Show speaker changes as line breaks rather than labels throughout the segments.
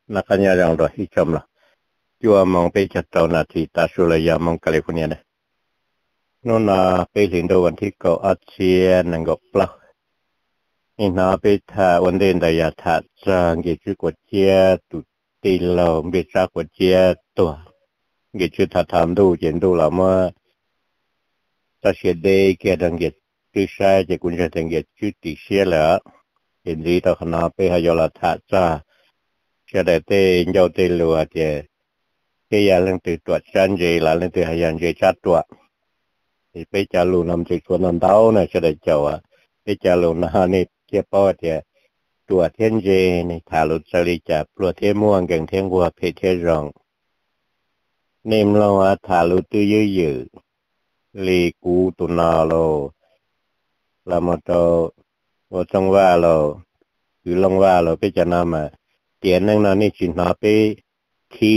là cái nhà rằng rồi ít chậm là chùa mong bây chặt tàu là thì ta số là nhà mong California này nó là bây liền đầuวันที่เก้าอาเซียนนั่งกับปลักนี่นะไปท่าวันเดินแต่ยาท่าจางเกี่ยวกับเจียตุตีเราไม่ทราบว่าเจียตัวเกี่ยวกับท่าทำดูเจนดูแล้วว่าถ้าเสียดายเกี่ยวกับเกี่ยวกับใช้จะคุณจะถึงเกี่ยวกับติเสียแล้วเห็นดีต่อขณะไปหายาลาท่าจ้าเสียดายเตยเจ้าเตยลัวเจ้ที่ยาเรื่องติดตัวจันเจแล้วเรื่องติดหายันเจจัดตัวที่ไปจารุนำติดตัวนั้นเต้าเนี่ยเสียดายเจ้าอ่ะไปจารุนหานี่เจ้าป้อเจ้ตัวเทียนเจนี่ถาลุสลิจับปลัวเทียม่วงเก่งเทียงวัวเพเทรองเนมเราว่าถาลุตื้อยื้อยื้อลีกูตุนาโลลามาโตว่าจังว่าเราคือลงว่าเราไปจะนำมาเตียนนั่งนอนนี่จินหาไปที่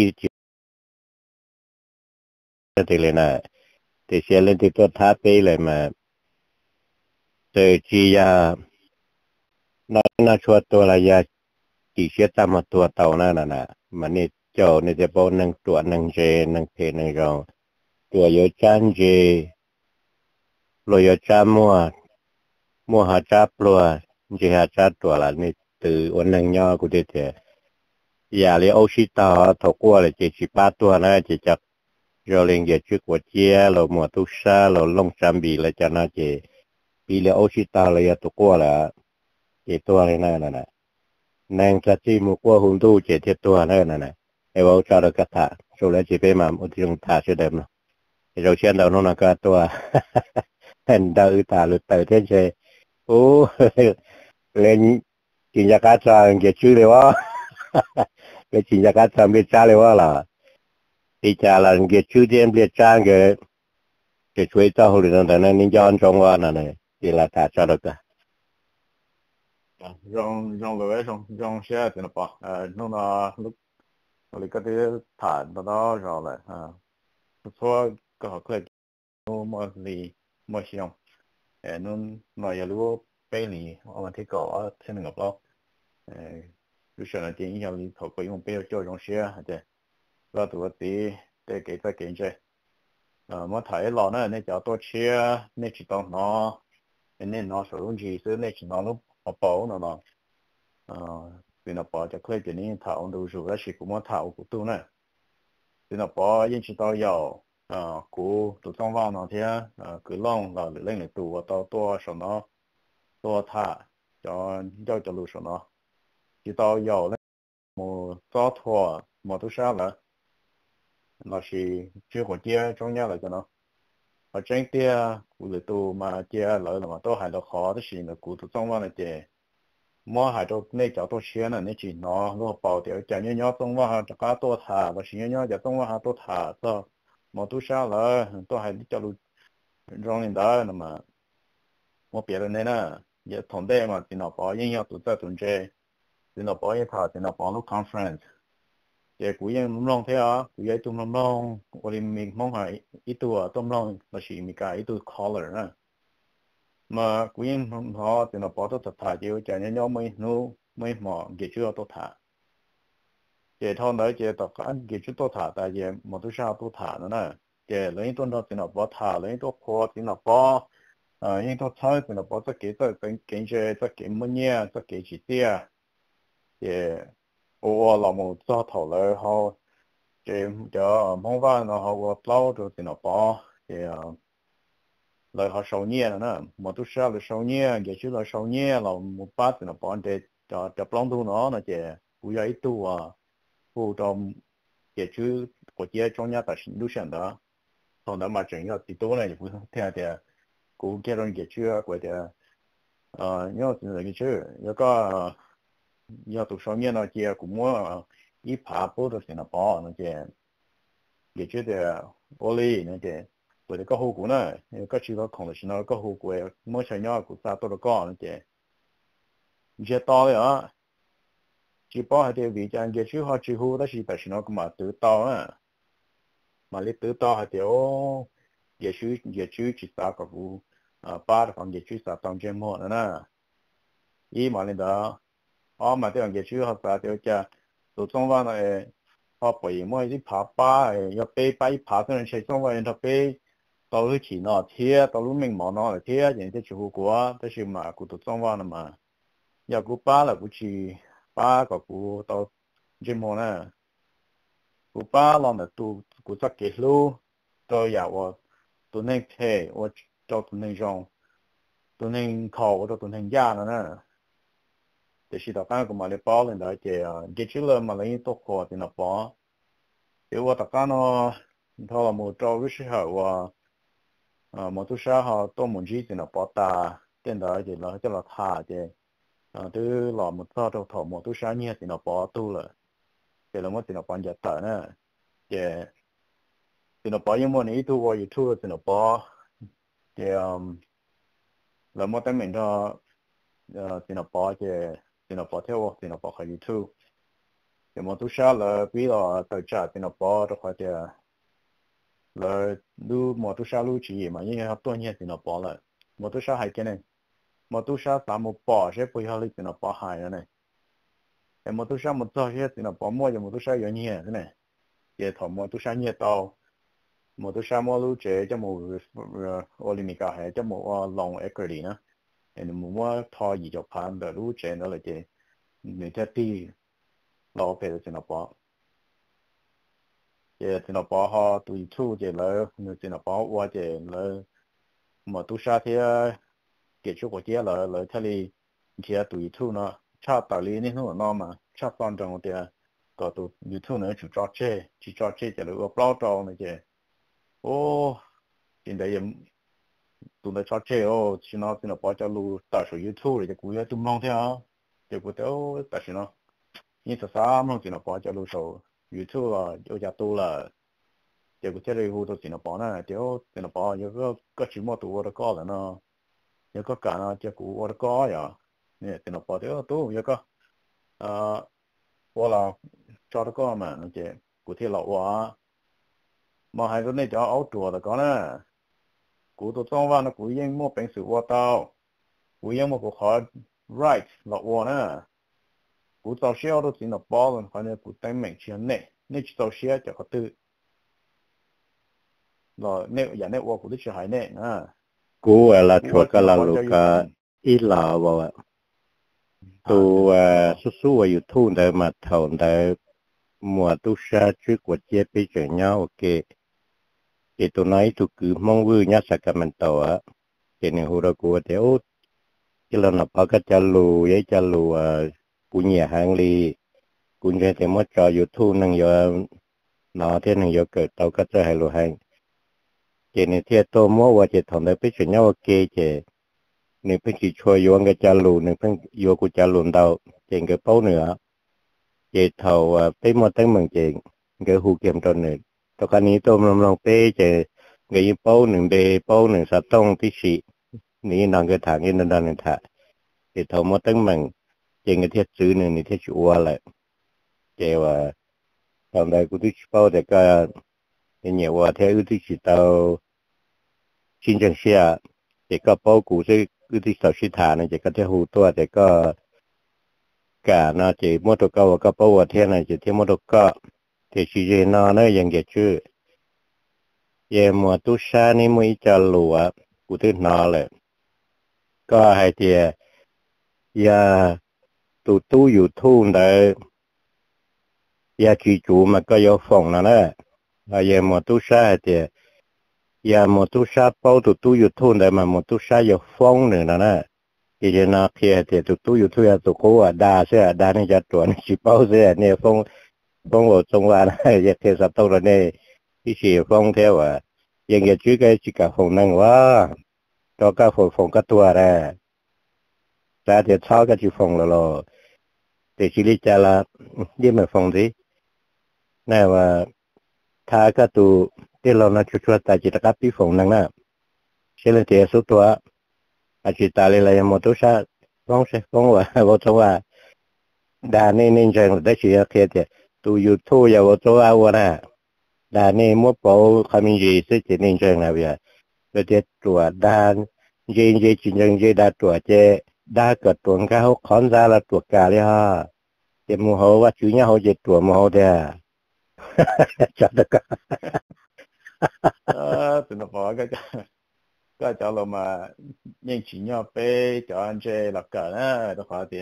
จะติเลยนะแต่เสียเล่นที่ตัวท้าไปเลยมาเจอจียาน่าชัวตัวระยะจีเสียตามมาตัวเต่านั่นน่ะมันนี่เจ้านี่จะบอกนั่งตัวนั่งเจนั่งเพนั่งรองตัวเยอะจันเจลอยจ้ามัวหาจ้าปลัวเจหาจ้าตัวละนี่ตือวันนั่งย่อกูเด็ดอย่าเลยเอาชิตาถกว่าเลยเจ็ดสิบแปดตัวนะเจ็ดจักเราเลี้ยงเจ็ดชุดกว่าเจียเราหมวดทุกซาเราลงจำบีเลยจะน่าเจปีเลยเอาชิตาเลยถกว่าละเจ็ดตัวเลยนั่นน่ะนางสัจจิมุกว่าหุ่นตู้เจ็ดตัวนั่นน่ะไอ้ว่าชาดกถาโซเลจิเปมาอุทิศถาเสด็จมาเราเชื่อเราโน่นก็ตัวเห็นดาวตาหรือเตยเทียนเชโอ้เล่นจินยากาจางเกี่ยชื่อเลยว่าเล่นจินยากาจางเบียจ้าเลยว่าล่ะที่จ้าหลังเกี่ยชื่อเทียนเบียจ้างเกี่ยช่วยเจ้าหรือนั่นแต่นั่นนิยอนจงว่านั่นเลยที่ละตาชาดก
用些真的吧，弄到那个的谈到上来啊，不错，个好快，么想，弄那也如背里，我们提高啊，听那个不，就是那电影上里头可用背叫用些，对，那多的得给再给这，我睇老呢，那叫多车，那知道那拿手用机是那知道了。bảo nó là vì nó bảo cho khơi cho nên thảo đồ rồi là chỉ cũng thảo của tôi này vì nó bảo yên chỉ tao giàu của tụi trong vào nó thế cứ long là lên lại tụ tao to số nó to thả cho lũ số nó chỉ tao giàu lên một to thua một thứ sao là nó chỉ chưa có chia trong nhau là cho nó ở trên kia của lũ tụ mà chia lại là mà tôi hay là khó đó là của tụi trong vào này chứ mua hai chỗ này cho tôi xem là này chỉ nó bảo tiểu chẳng như nhau trong vào cho cá tôi thả và chỉ nhau cho trong vào tôi thả cho một túi sao là tôi hay đi cho luôn rong lên đó mà một biệt này nè giờ thằng đây mà thì nó bảo như nhau tụi ta tuần chơi thì nó bảo như thả thì nó bảo lúc conference giờ cuối năm long thế à cuối giờ tụi năm long mình mong hỏi ít tuổi tụi long là chỉ mình cái ít tuổi color nè mà quý họ thì nó bỏ tôi thả chiếu cho nên nhóm mới mò cái chưa tôi thả cái thằng đấy cái tôi ăn cái chưa tôi thả tại vì một thứ sao tôi thả nữa nè cái lấy tôi đó thì nó bỏ thả lấy tôi khó thì nó bỏ nhưng tôi thấy thì nó bỏ tất cái tất cái mấy nhia tất cái chỉ tia cái ô là một cho thầu lại họ cái mong vào nó họ bao rồi thì nó bỏ cái lời họ sầu nhẹ nữa, một chút sau là sầu nhẹ, cái chữ là sầu nhẹ là một bát thì nó bỏ để cho plong thu nó chứ, bây giờ ít tu phụ trong cái chữ của chị trong nhà ta sinh lúc đó, thằng đó mà chừng thì tôi này cũng theo thì cũng cái cái chữ của thì nhớ cái chữ, nhớ có nhớ tu sầu nhẹ nó chị cũng muốn ít phá bớt rồi thì nó bỏ nó chứ, cái chữ thì oli nó chứ bởi cái hậu quả này cái chuyện đó không là nó có hậu quả mỗi chuyện nhỏ của ta tôi đã có nữa chứ giờ to rồi á chỉ bảo hay vì chẳng cái chuyện họ chỉ hữu đó chỉ tại nó cũng mà tự to á mà lấy tự to hay điều cái chuyện chỉ ta có vụ ba phần cái chuyện ta tăng thêm một nữa nè ý mà lên đó mà cái chuyện họ ta điều cha tụ trong vào này họ bởi mỗi cái phá ba ya bê ba phá cái này chơi trong vào nó bê tao lúc chỉ nó thiệt tao lúc mình mò nó là thiệt những cái chủ củaแต่是mà của tụ trong vào này mà ya của ba là của chỉ ba cái của tao chỉ mò nè của ba là tụ của chắc cái lú tôi ya tôi tụ nên thế tôi cho tụ nên dùng tụ nên khâu tụ nên giá nữa nèแต่是大家个嘛咧包人的这起了嘛咧都好的那包，因为我大家呢，他了么招个时候么都啥哈多门子的那包大，电的就了叫了他的，都了么早都头么都啥年的那包都了，这了么的那包也大呢，这的那包因么呢一度我一度的那包，这了么等明他的那包这。thì nó bỏ theo thì nó bỏ khỏi YouTube thì mà tôi sao là bây giờ tới trả thì nó bỏ được khỏi là lu mà tôi sao lu chỉ mà những cái tôi nhớ thì nó bỏ lại mà tôi sao hay cái này mà tôi sao tạm một bỏ sẽ bây giờ thì nó bỏ hay này thì mà tôi sao một giờ thì nó bỏ mua thì mà tôi sao nhiều nhẹ thế này thì thằng mà tôi sao nhẹ tao mà tôi sao mua lu chế cho một Olympic hay cho một long equity nữa thì mua thò gì cho phán được lu chế nó là chế người ta đi lo về thì nó bỏ thì nó bỏ họ tùy thu thì là người thì nó bỏ qua thì là mà tu sa thì cái chỗ của chị là thế thì tùy thu nó cha tạo lý nên nó mà cha quan trọng thì có tụ YouTube nữa chủ cho chơi thì là upload cho này chứ ô hiện tại tụi nó cho chơi ô chỉ nó thì nó bỏ cho lưu tạo số YouTube thì cũng tụi mong theo thì cũng theo tại sao nó như sao mong thì nó bỏ cho lưu số YouTube là cho gia tu là thì cũng theo lưu thì nó bỏ này thì nó bỏ những cái chỉ một tụi nó có là nó những cái cả nó chỉ cũng nó có vậy nè thì nó bỏ theo tu những cái hoặc là cho nó có mà nó chỉ cũng theo lậu quá mà hai cái này cho áo chùa là có nè cú tôi trong vào nó cú yên mua bánh sữa tao cú yên mua cú họ right lậu nè cú tao xéo đó thì nó bỏ lên phải nên cú đánh mình chuyện này nên tao xéo cho có tự rồi nếu nhà nếu cú tự chỉ hay nè
cú là chùa cái là lúc ít là vào tu su su vào YouTube để mà thầu để mùa tu sa trước của chế bây giờ nhau ok thì tôi nói tôi cứ mong vui nhá Sacramento á thì nên hồi đó của thế ô cái lần nào bao cái cha lù của nhà hàng li cũng như thế mất cho YouTube năng giờ nó thế năng giờ cởi tàu cái hay lù hàng thì nên thế tôi mua vào thì thằng đấy bây giờ nhau ok thì nên phải chỉ cho vô cái cha lù nên phải vô của cha lù đâu trên cái bao nữa thì thầu tới một tới mừng thì cái hú kiếm cho nữa tao cái này tôi lòng tê thì cái bao nương bê bao nương sát tông tí xị ní nàng cái thằng ấy nó đang thả thì thầu một tới mừng trên cái thiết chữ này thì thiết chữ lại thì thằng đây cũng tí bao thì cái nhiều thế tí chỉ tao xin chân xe thì có bao cụ sẽ tí tao xin thả này thì có thể hú tua thì có cả nó chỉ mua đồ cao và bao thế này chỉ thêm mua đồ cao thì chỉ nóยังเกี่ยชื่อเย่มัวตุชานี่ไม่จะรู้อ่ะกูถึงนอเลยก็ให้เดียยาตูอยู่ทุ่งได้ยาจีจูมันก็ยอฟงนั่นแหละเย่มัวตุชาให้เดียยามัวตุชาเป้าตูอยู่ทุ่งได้มามัวตุชายอฟงหนึ่งนั่นแหละที่จะน่าเพียเดียตูอยู่ทุ่งตัวกูอ่ะด่าเสียด่านี่จะตัวนี่จีเป้าเสียเนี่ยฟงvào trong là này thì sắp tới rồi này cái gì phong theo hiện giờ chứ cái chỉ cả phòng năng quá cho các phòng các tua ra ra thì sau cái chỉ phòng rồi thì chỉ lý cha là đi mà phòng gì này và thà cái tụ cái lo nó chút tại chỉ các cái phòng năng nè sẽ là thì số tua chỉ ta lại một số sa phong vào trong là đà nên rằng đấy chỉ cái thì tu YouTube ya wo to awara da ne mo po khamin ji se che nin chang na bia le te tua da je chin jang je da tua che da ka tuang ka ho khon za la tua ka le ha thì mua hồ và chủ nhà hồ dịch tuổi mua hồ thì cho được
tụi nó bỏ cái cho là mà những chỉ nhau bé cho anh chơi là cả đó đó phải thì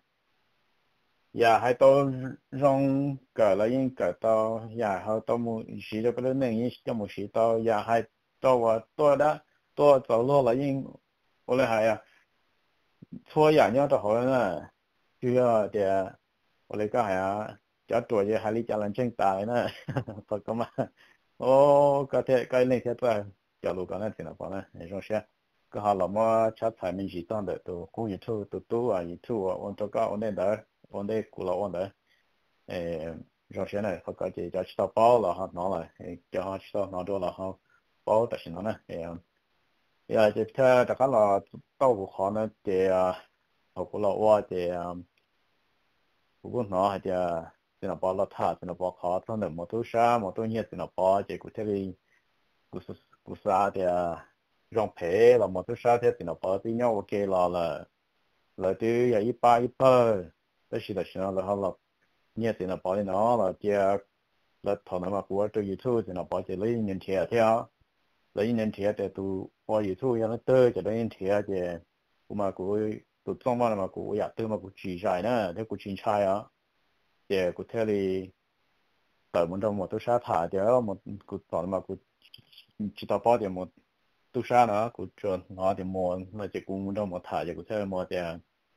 ya hai tao rong cả là những cả tao ya hai tao mua xí đó cái lớn này những cho một xí tao ya hai tao và tôi đã tôi tao lo là những我来还呀，错呀，你要到好呢，就要的，我来个还呀，叫多些还里叫人正大呢，不干嘛？哦，个那些在叫路刚才听了讲呢，你说是，个好了么？吃菜面是当的都故意都啊，一吐啊，我这个我那的，我那古了我的，说是呢，他个就叫吃到饱了哈，拿来，叫他吃到拿多了哈，饱的是呢，呀，这他这个了，到处好呢，这啊，好过了我这啊，不过那还这，这那包了他，这那包好，真的摩托车，摩托车这那包，这个这里，故事啊的，让赔了摩托车这那包，这样我给了对呀，一百，但是了好了，你这那包的那了，这了头那么过这一处这那包这了一年天。lấy nên thiệt để tụ qua gì thôi nó tới cho nên thiệt để mà cụ tụ trong mà cụอยtư mà cụ chỉ dài nữa thế cụ chỉ sai á để cụ theo thì tại muốn đâu một tôi sát thả để một cụ tỏ mà cụ chỉ tao bao để một tôi sát nữa cụ cho nó thì một mà chỉ cụ muốn đâu một thả để cụ theo một để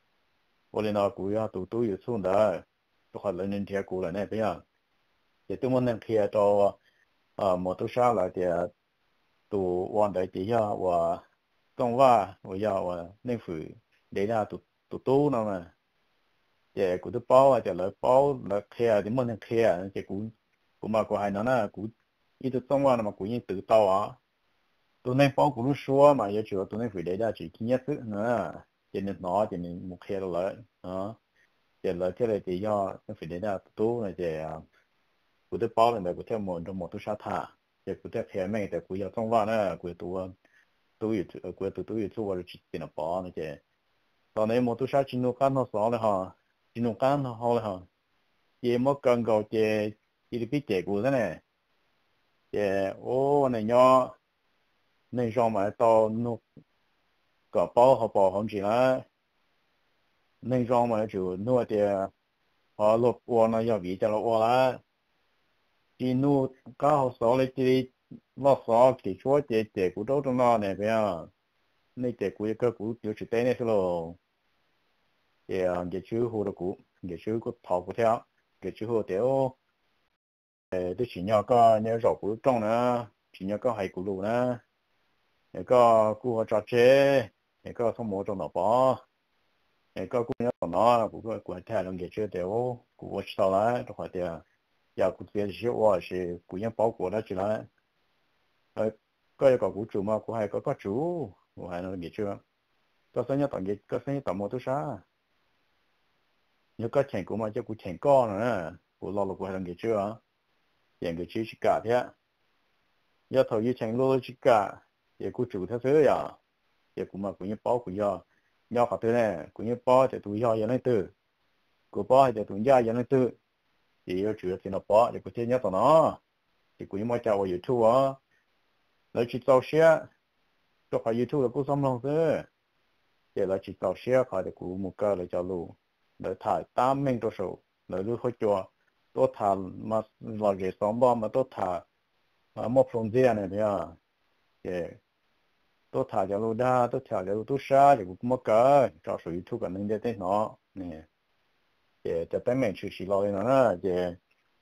vô lên nó cụ ya tụ tôi xuống đó tôi hỏi lên nên thiệt cụ là này bây giờ để tôi muốn nên thiệt cho một tôi sát là để tụ quan đại chỉ ya và công va và và nên phải để ra tụ tu nào mà để cũng tụ bao là kia thì mình kia thì cũng mà của hai nó là cũng ít tụ công va mà cũng như tự tao à tụ nên bao cũng số mà giờ chủ tụ nên phải để ra chỉ kinh nhất nữa cho nên nó cho nên một kia là đó để là cái này thì do nó phải để ra tu này để cũng tụ bao là cũng theo một tụ sát thả để cũng theo kia mấy để cũng giờ công va nữa cũng tôi做我是电脑包那些，到那么多啥进入干到少了哈，进入干到好了哈，也没刚搞这一笔结果的呢，这那样那上面到弄个包和包红起来，那上面就弄的，落我那要比较了我了，进入刚好少了这老少给说这结果都中到那边。那结果一个股就是在那时候。也也就好的股，也就个跑不掉，也就好掉，这新疆个那绕股种呢，新疆个还股路呢，那个股和抓车，那个从某种的包，那个股要到哪，股太能也就掉，股我知道了，的话的，呀股这些我是股要包裹了起来，个一个股主嘛，股还个主，我还能也就，个生意到么都啥。nhớ có钱của mà cho của钱con nữa của lo là của hàng cái chưa tiền cái chỉ cả thế nhớ thầu như钱lo chỉ cả để của chủ thế thế à để của mà của như bao của nhớ cả thế này của như bao thì tụi giờ này từ của bao thì tụi giờ này từ thì yêu chủ thì nó bao để của thế nhớ tao nó thì của như mà chào YouTube á lấy chỉ tao share cho cả YouTube là cũng xong luôn thế để lấy chỉ tao share khỏi để của một cái là cho luôn để thải 8 mình đồ số để lưu hơi cho tôi thả mà là cái sống bao mà tôi thả một phần gì này thì để tôi thả cho lưu đa tôi thả cho lưu tôi xa thì cũng mất cái cho số YouTube cái nên để nó nè để cho tới mình chịu xí lo nó để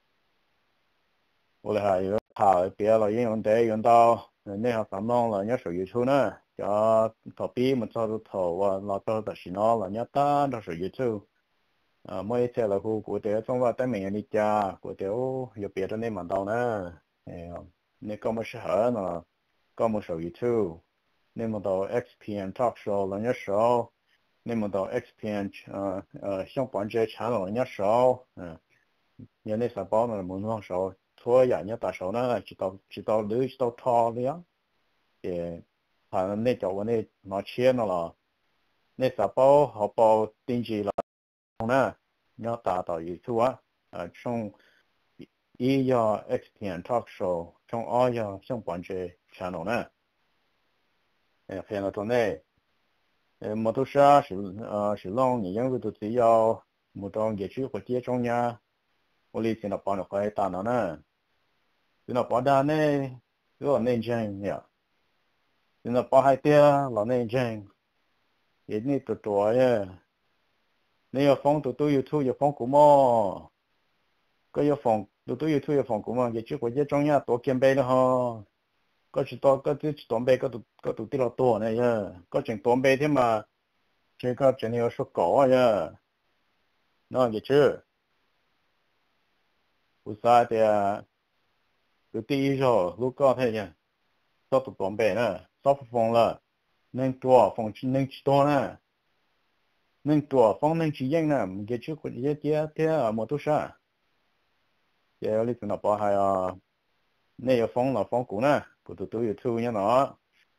我哋係thả别là những vấn đề用到nên học sản long là nhớ số YouTube nữa cho thọ bí một số thọ và là cho tất nhiên nó là nhớ ta cho số YouTube mỗi次là khu của tiểu trong và tới mình đi cha của tiểu nhiều biệt cho nên mà đâu nữa nên có một số nó có một số YouTube nên mà đâu XPN Talk Show là nhớ số nên mà đâu XPN相关这 channel là nhớ số nhớ nên sao bảo là muốn nói số thôi ya nhớ ta số nó chỉ tao lưới chỉ tao thò đi á thì hàng nên cho vấn đề nó chia nó là nên sao bảo họ bảo tính gì là nè nhớ ta tao YouTube á trong ý do XPN Talk Show trong ai do trong bản chế channel nè khi nào tuần này một số sử dụng những cái tụi chỉ do một trong cái chữ của chia trong nhà oli xin bảo nó phải ta nó nè xin bảo đa nè cái nên chăng nhỉ xin bảo hai tia là nên chăng cái này tụi tuổi nếu phong tụi YouTube giờ phong cũng mò cái giờ phong tụi YouTube giờ phong cũng mò cái chữ của chia trong nhà tổ kiến bê nó ho có chỉ to có chỉ tổng bê có tụi tiêu to này nhá có chuyện tổng bê thế mà chỉ có chuyện nhiều số cổ nhá nó cái chữ u sa thì tụi tiêu rồi lúc có thế nhá sao tụi tổng bê nữa sao phong là nên tua phong nên chỉ to nè nên tua phong nên chỉ nhanh nè cái chữ của cái thế ở một số sa cái lý nó bảo hay nên phong là phong cũ nè của tụi YouTube nhá nó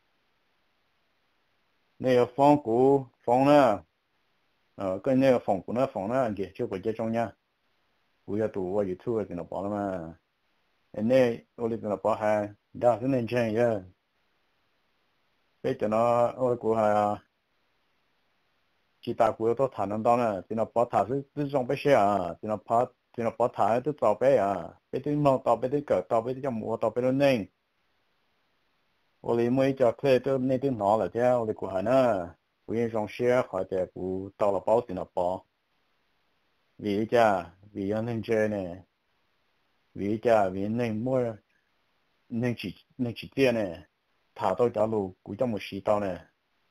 nên phong cũ phong nè cái này phòng của nó phòng nó kì chưa có chơi trong nha bây giờ tụi vào YouTube thì nó bỏ mà anh này tôi đi nó bỏ hàng đa số nên chơi vậy bây giờ nó tôi của hàng chỉ ta của tôi thằng nó đó nè thì nó bỏ thả thứ trong bây giờ thì nó bỏ thả thứ tàu bây bây thứ mong tàu bây thứ cỡ tàu bây trong mùa tàu bây nó nên tôi đi mới cho thuê tôi nên tôi nó là theo tôi của hàng nó bây giờ trong xe khỏi để của tàu là bao thì nó bỏ vì anh chơi nè vì nên chỉ tiền nè thả tôi trả lù cũng trong một xí tao nè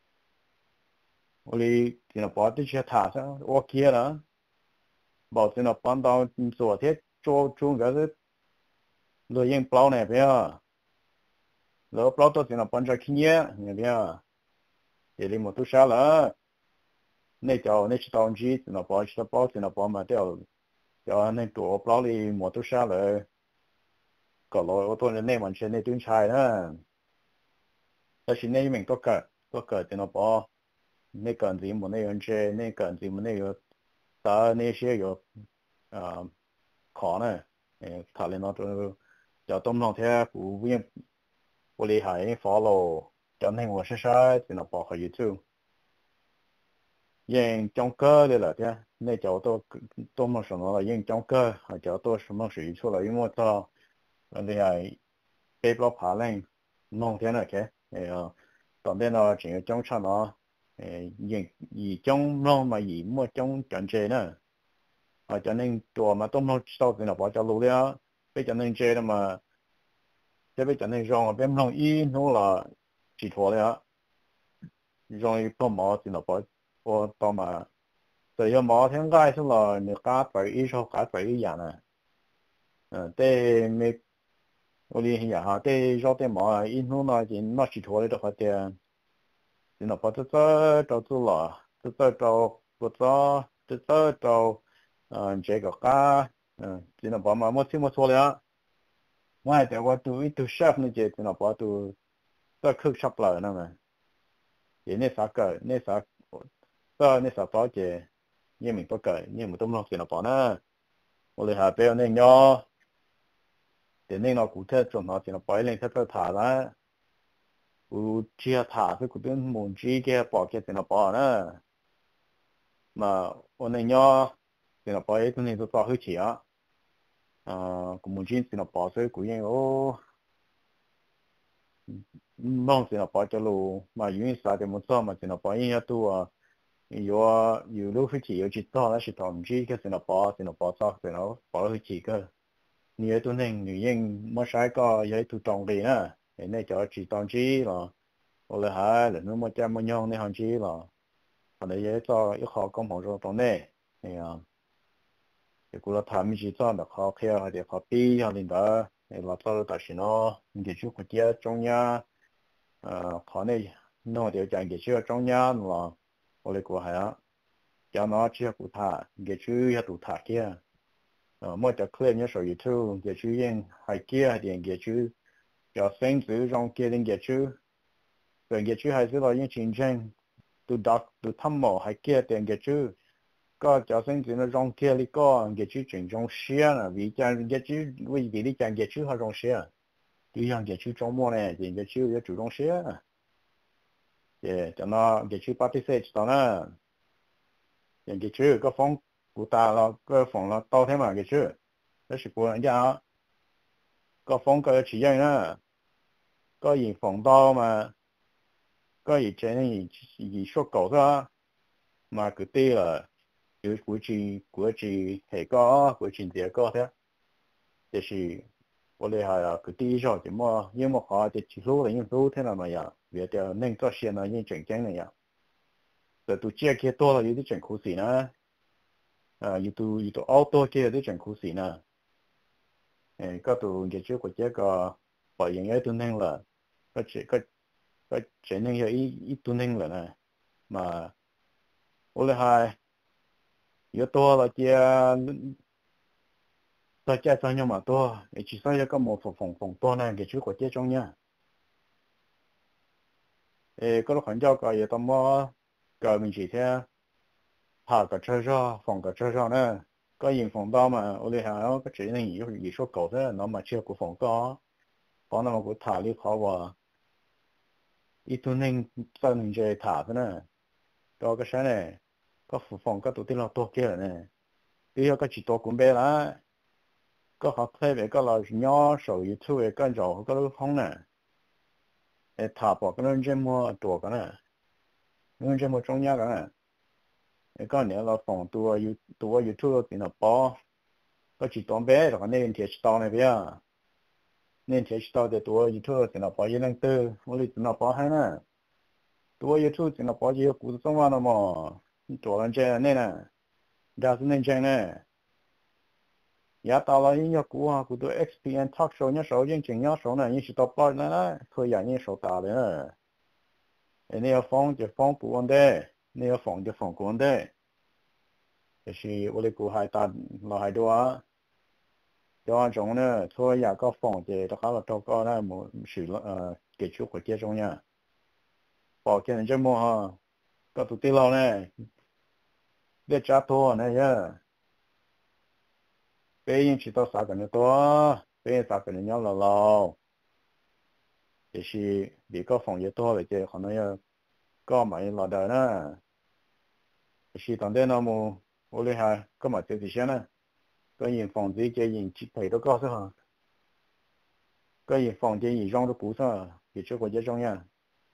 oli thì nó bỏ tới thả sao ô kia đó bảo thì nó bán tao sửa thiết cho chung cái rồi yên plau này bây giờ rồi plau tôi thì nó bán cho kia nhé bây giờ thì đi một chút sao là nên chỉ tao chỉ thì nó bỏ thì nó bỏ mà theo cho nên tụi plau đi một chút sao là có lỗi ô tô nên mình sẽ nên tuyên xài đó但是那边都在那包，那个gì么那样子，那个gì么那个打那些有考呢，考虑到都叫东东天不用不厉害 follow，叫那我是啥在那包可以做，因中歌的了的，那叫多么什么了，因中歌还叫多什么水出了，因为到那还背包爬嘞，弄天了去，当天呢，整个中场呢，以中弄嘛以莫中转折呢，cho nên chùa mà tôm nó sau thì nó bỏ cho lũ đó, bây giờ nên chơi đó mà, thế bây giờ nên rong ở bên lòng y nó là chỉ thua đấy á, rong y có mỏ thì nó bỏ tao mà, từ giờ mỏ thiên gai xong là người cá phải y sau cá phải y dạng này, thế mấy我哋係啊，啲咗啲毛啊，因為呢就那是拖嚟的話啲，就那把這找住了，這找不着，這找這個家，就那把嘛冇聽冇錯了，我係我都 chef 呢就那把都cook shop 啦那麼，也那啥個那啥，那啥包嘅，你明不個，你唔懂咯就那把呢，我哋下邊那樣。để nên nó cụ thể trong nó thì nó bỏ lên theo thả ra chia thả với cụ thể muốn chi kia bỏ kia thì nó bỏ nữa mà ôn này nhỏ thì nó bỏ cái này tôi to hơi chỉ á cũng muốn chi thì nó bỏ rồi cũng như ô mong thì nó bỏ cho luôn mà những sao thì muốn sao mà thì nó bỏ như tu nhiều lúc hơi chỉ chỉ to là chỉ to muốn chi cái thì nó bỏ sao thì nó bỏ hơi chỉ cơ nhiều tuần hình người dân mới sai có giấy thủ tục gì nữa để này cho chỉ toàn chỉ là hoặc là hai là nó mới cho mới nhon này hàng chỉ là còn để giấy cho ít họ công học cho toàn này thì thì cũng là tham chỉ cho được họ kia hay để họ pi hay là để là cho ta xin nó để chú của chia trong nhà họ này nó đều chẳng để chú trong nhà là hoặc là của hai cho nó chia của thà để chú ya tụ thà kia mỗi cái clip nhớ số YouTube để chú yên hay kia hay điện để chú cho sinh tử trong kia điện để chú rồi để chú hay là những chiến tranh từ đọc từ thăm mộ hay kia điện để chú có cho sinh thì nó rong kia đi có cái chữ chuyển trong xe là vì chẳng cái chữ vì vì đi chẳng cái chữ họ trong xe đi chẳng cái chữ trong mùa này thì cái chữ cái chủ trong xe thì cho nó cái chữ participate đó nè cái chữ có phong của ta là cái phong là to thế mà cái chữ đó là của anh cha có phong cái chỉ dạy nữa có gì phong to mà có gì trên gì số cổ đó mà cứ tí là cứ của chị hệ của chị địa có thế thì我哋係啊，佢啲咗點啊，因為佢哋接觸嚟應付聽到沒有？別的能做些呢，應正經的呀。這都接嘅多了，有啲真苦事呢。有都好多嘅有啲真苦事呢。嗰度嘅主國家個白人嘅都能了，個真能有一都能了呢。嘛，我哋係有多了嘅。大家想要嘛多，其實一個冇逢多呢，嘅主國家中呀。嗰度很少個嘢，咁麼個面前聽下個車上，放個車上呢，個人逢到嘛，我哋係個只能以說搞的，那麼只個逢到，放那麼個塔里跑話，一度能真能在塔的呢，到個山呢，個放個都得了多嘅呢，你要個只多管備啦，個學推嘅個老鳥手一出嘅個就個都空呢。塔博跟人这么多个呢，人这么中间个呢，个年了放多有出点了包，个去东北那个那天去到那边，那天去到的多有出点了包也能得，我的点了包还呢，多有出点了包就股子中完了嘛，你做人这那呢，但是那这呢。也到了人家股啊，股都 XPN talk show 人手认真要手呢，人是到包呢，可以人手打的。你要放就放不稳的，你要放就放不稳的。就是我的股还大老还多啊，有那种呢，所以也个放的，都好了糟糕呢，没是给出国家中央，保健这么哈，个都对了呢，别加多那呀。别人知道啥个人多，别人啥个人要了喽，就是别个放越多了，就可能要搞买老的呢。是当代那么我厉害，干嘛这些呢？个人放这些人去赔都告诉哈，个人放这人让都股上，也就国家中央，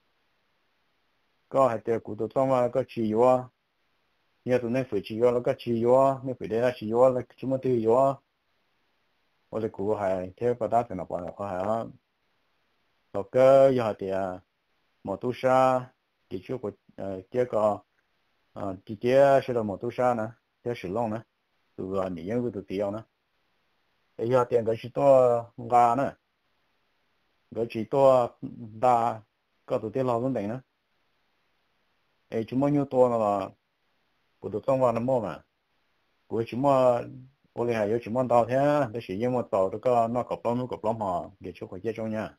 个还得股都涨嘛，个汽油啊，你要是能回汽油了，个汽油啊，你回来那汽油了，什么都有啊。我的股还贴不大成了，帮了还啊，老个要的摩托车，也就国这个直接是了摩托车呢，这使用呢，这个你应该都知道呢。要点个许多伢呢，个许多大个都得老人等呢，这么有多了嘛，不都中完了么嘛？我这么我哩还有这么大天，但是因为到这个那个不嘛，也就会接中呢。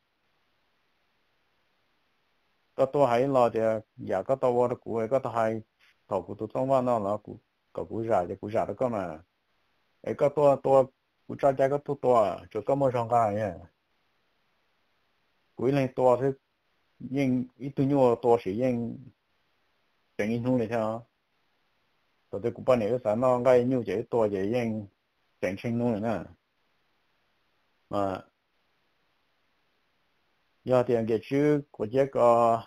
个多还老的，也个到我的股，个都还到股都中完了，那股啥的股啥的个嘛，个股价这个多，就这么上干呀。股能多是因一吨牛多是因等于弄的听。到底股把那个啥那个牛这多就因整清弄的呢，要点个去国家个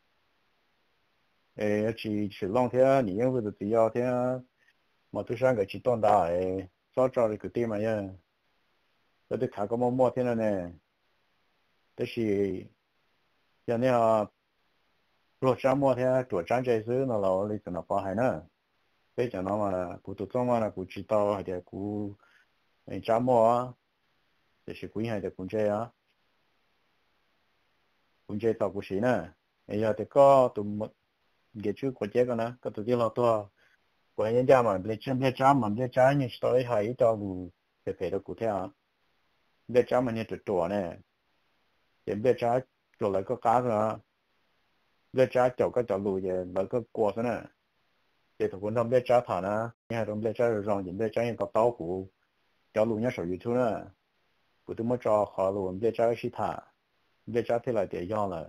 去浪天，你因为是只要天，嘛都上个去东大早的个地方呀，到底看个么天了呢？但是像那样落山天多站这时那老里在那发海呢，非常那么股都中嘛了，股知道还得股站啊，就是股还得股这啊。cũng chơi tàu của sĩ nè, bây giờ thì có tụi một cái chú của chế cái nè, có tụi đi lo to, của nhân gia mà lấy cha như tôi hay cho đủ phải được cụ thể à, lấy cha mà như tụi nè, để lấy cha rồi lại có cá rồi, lấy cha chậu cái chậu lùi về lại có quả nữa nè, để tụi con biết trả thà nè nghe đồng biết trả rồi những biết trả những cái tàu của cho luôn nhớ sổ YouTube nè của tụi mới cho họ luôn biết trả cái thà biết trả thế là để do là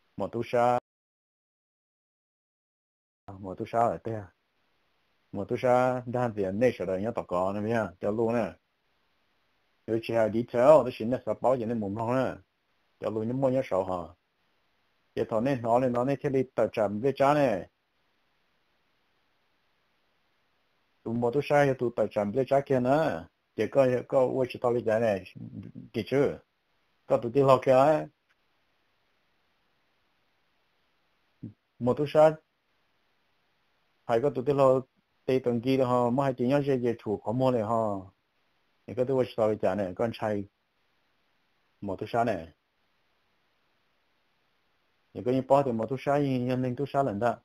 một tu sa là thế một tu sa đang tiền này sợ là nhớ tao có nè nhá cho luôn nè nếu chỉ là detail đó chính là sao bảo gì nên muốn không nè cho luôn những món nhớ sổ hả để thằng này nó này thế đi tập chậm biết trả nè tụi một tu sa tụi tập chậm biết trả kia nữa để có tôi chỉ tao lý giải này kỹ chứ có tụi đi học kia một tu sa hay có tụi đi học tây tuần kia đó mà hay chỉ nhớ về chủ có môn này ha thì có tôi chỉ tao lý giải này con trai một tu sa này你跟你包的嘛都啥人能都啥人的，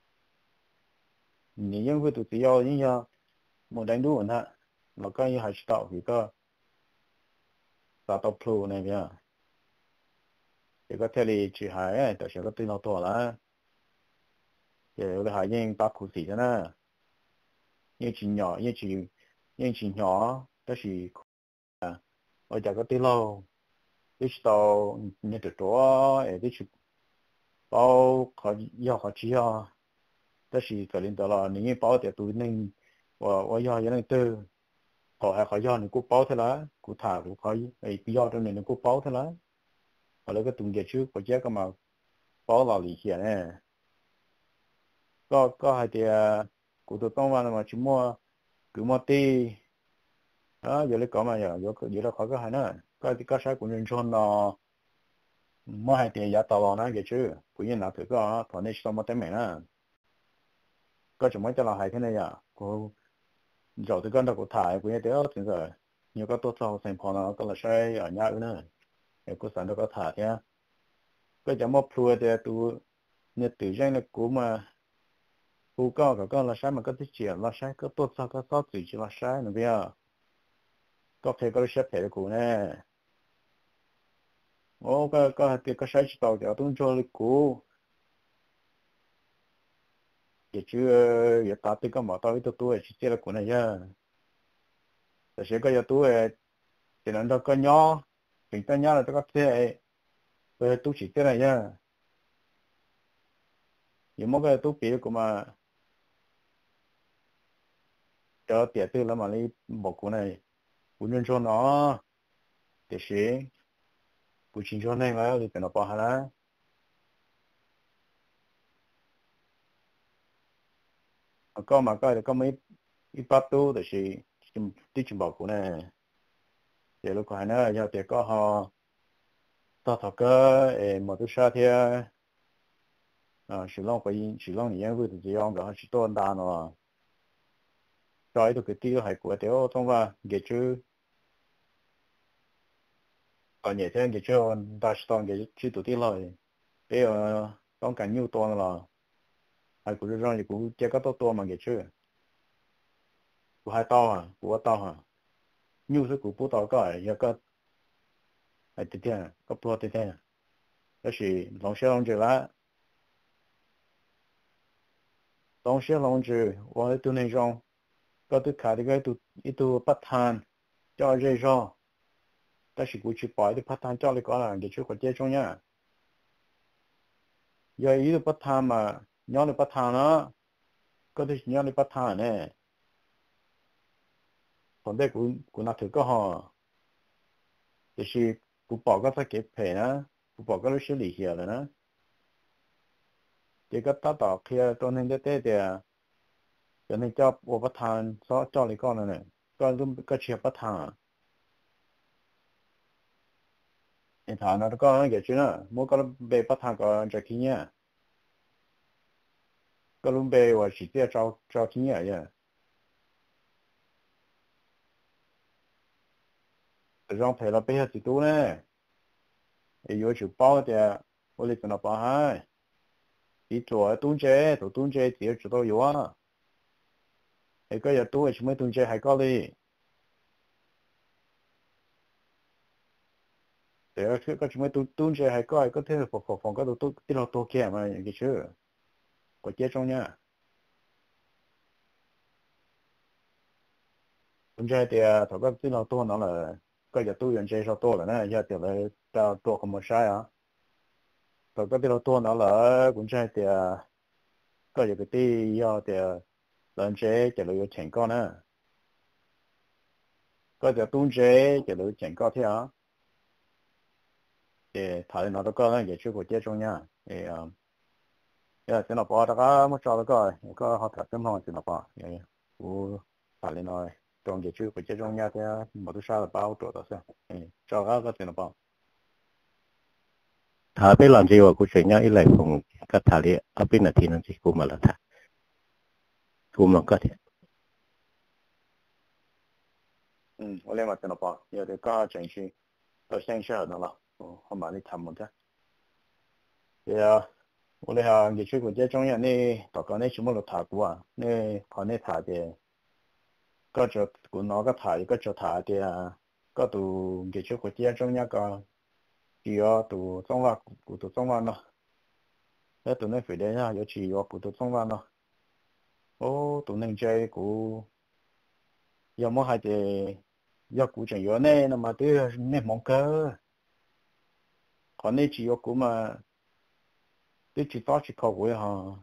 你因为都只要人家没人都问他，我刚也还知道一个达到 Pro 那边，一个这里去海，就是个对老多了，也有的还人打苦死的呢，人去鸟，人去鸟，但是啊，我这个对老，你知道你得多，哎，你去包考要考试啊。但是个领导了，你包的都能，我要也能得，还要你给我包起来，给我谈都可以，哎，必要的你给我包起来，后来个东家去国家干嘛包到里去呢？ก็ให้เดียกูต้องว่ามาชิมัวกูมัวตีอยู่เลยก็มาอยู่แล้วเขาก็ให้นะก็ใช้กูเงินชนเนาะไม่ให้เดียยาตลอดนะแกชื่อกูยังนับถือก็ตอนนี้ชิต้องมาเต็มนะก็จะไม่จะเราหายแค่ไหนอ่ะกู giờ thì con đã có thải của nhà đéo thì giờ nhiều các tốt sau thành phố nó có là sai ở nhà nữa để có sản được có thải nhá cái chấm mốc phù thì tu nhà tự nhiên là cũ mà phù cao cả con là sai mà có thích chuyện là sai có tốt sau có tốt gì chỉ là sai nữa bây giờ có thể có xếp thể cũ nè ô có thì có sai chỉ tàu thì tôi cho lịch cũ để chứ giờ ta thì có mà tao ít tôi chỉ là cũ này nháแต่เสียก็จะตัวchỉ là nó có nhỏ bình ta nhỏ là tôi có thể tôi chỉ thế này nhá nhưng mà cái tôi biết của mà cho tiền tư là mà đi một cái này cũng nên cho nó để xí cũng chính cho nên là thì nó bỏ hả có mà có mấy ít bắt tu để xí tí chừng bảo của này để lúc này nữa giờ tiền có họ tao thọ cơ mà tôi sao thì sử dụng những cái gì ông đó chỉ tôi đàn rồi rồi tôi cái tiêu hay của tiêu thông qua cái chữ ở nhà thế cái chữ đa số cái chữ tụi tiêu rồi bây giờต้องการnhiềuตัวlà hay của rồi thì cũng chỉ cóตัวmà cái chữ của hai to à của to à nhiều số của bố to có giờ có hay tiếp theo có bố tiếp theo đó là long xe long chữ lá long xe long chữ và tụi này trong có tụi cả cái tụi bắt than cho dễ cho đó là của chữ bỏ tụi bắt than cho lại có là cái chữ của chế trong nhá giờ ý tụi bắt than mà nhau tụi bắt than nó có thể nhau tụi bắt than này còn đây cũng là thứ có họ thì cũng bỏ cái phải kịp phải nó cũng bỏ cái lúc xử lý hiểu rồi nó thì cái tác động kia tôi nên để thì cho nên cho bộ bắt than cho lại con này có lúc có chuyện bắt than thì thằng nó có cái chuyện nữa mỗi cái bề bắt than có cho kinh nghiệm cái lúc bề và chỉ để cho kinh nghiệm vậy rồi phải là bây giờ thì tôi này有就包的，我里跟他包嗨，你做东街自己知道有啊，那个要多什么东西还搞嘞，对啊，个什么东西还搞，个天放个都地老多见嘛，个是，国际中呢， cũng chơi thì thằng có tin nào to nó là cái giờ tôi nhận chơi sao to là nè giờ thì là tao to không một sai à thằng có tin nào to nó là cũng chơi thì cái giờ cái tí giờ thì lần chơi chỉ là thành công nè cái giờ tôi chơi chỉ là thành công thế à thì thằng nó có cái giờ chưa có chơi trong nhà thì giờ thì nó bỏ ra một trò cái họ thật tâm hồn thì nó bỏ u thằng nó trong giờ chưa có chơi trong nhà thì mà tôi sao là bao trò đó sao cho cái thì nó bỏ
thà biết làm gì mà cũng chỉ nhớ ít lại cùng các thà đi ở bên là thì nó chỉ cũng mà là thà cũng mà có thể
我连嘛电脑包，有的搞程序，到线下的了，好嘛，你看么子？对啊，我哋下日出国家中央呢，大家呢全部都查过啊，呢看呢查的，个就国内个查，一个就查的啊，个都日出国家中央个，主要都中华古都中华咯，那都呢非得呀，有主要古都中华咯，哦，都能在古，要么还得要古正要呢，那么都呢忙个，看呢主要古嘛。对chỉ tao chỉ học với họ,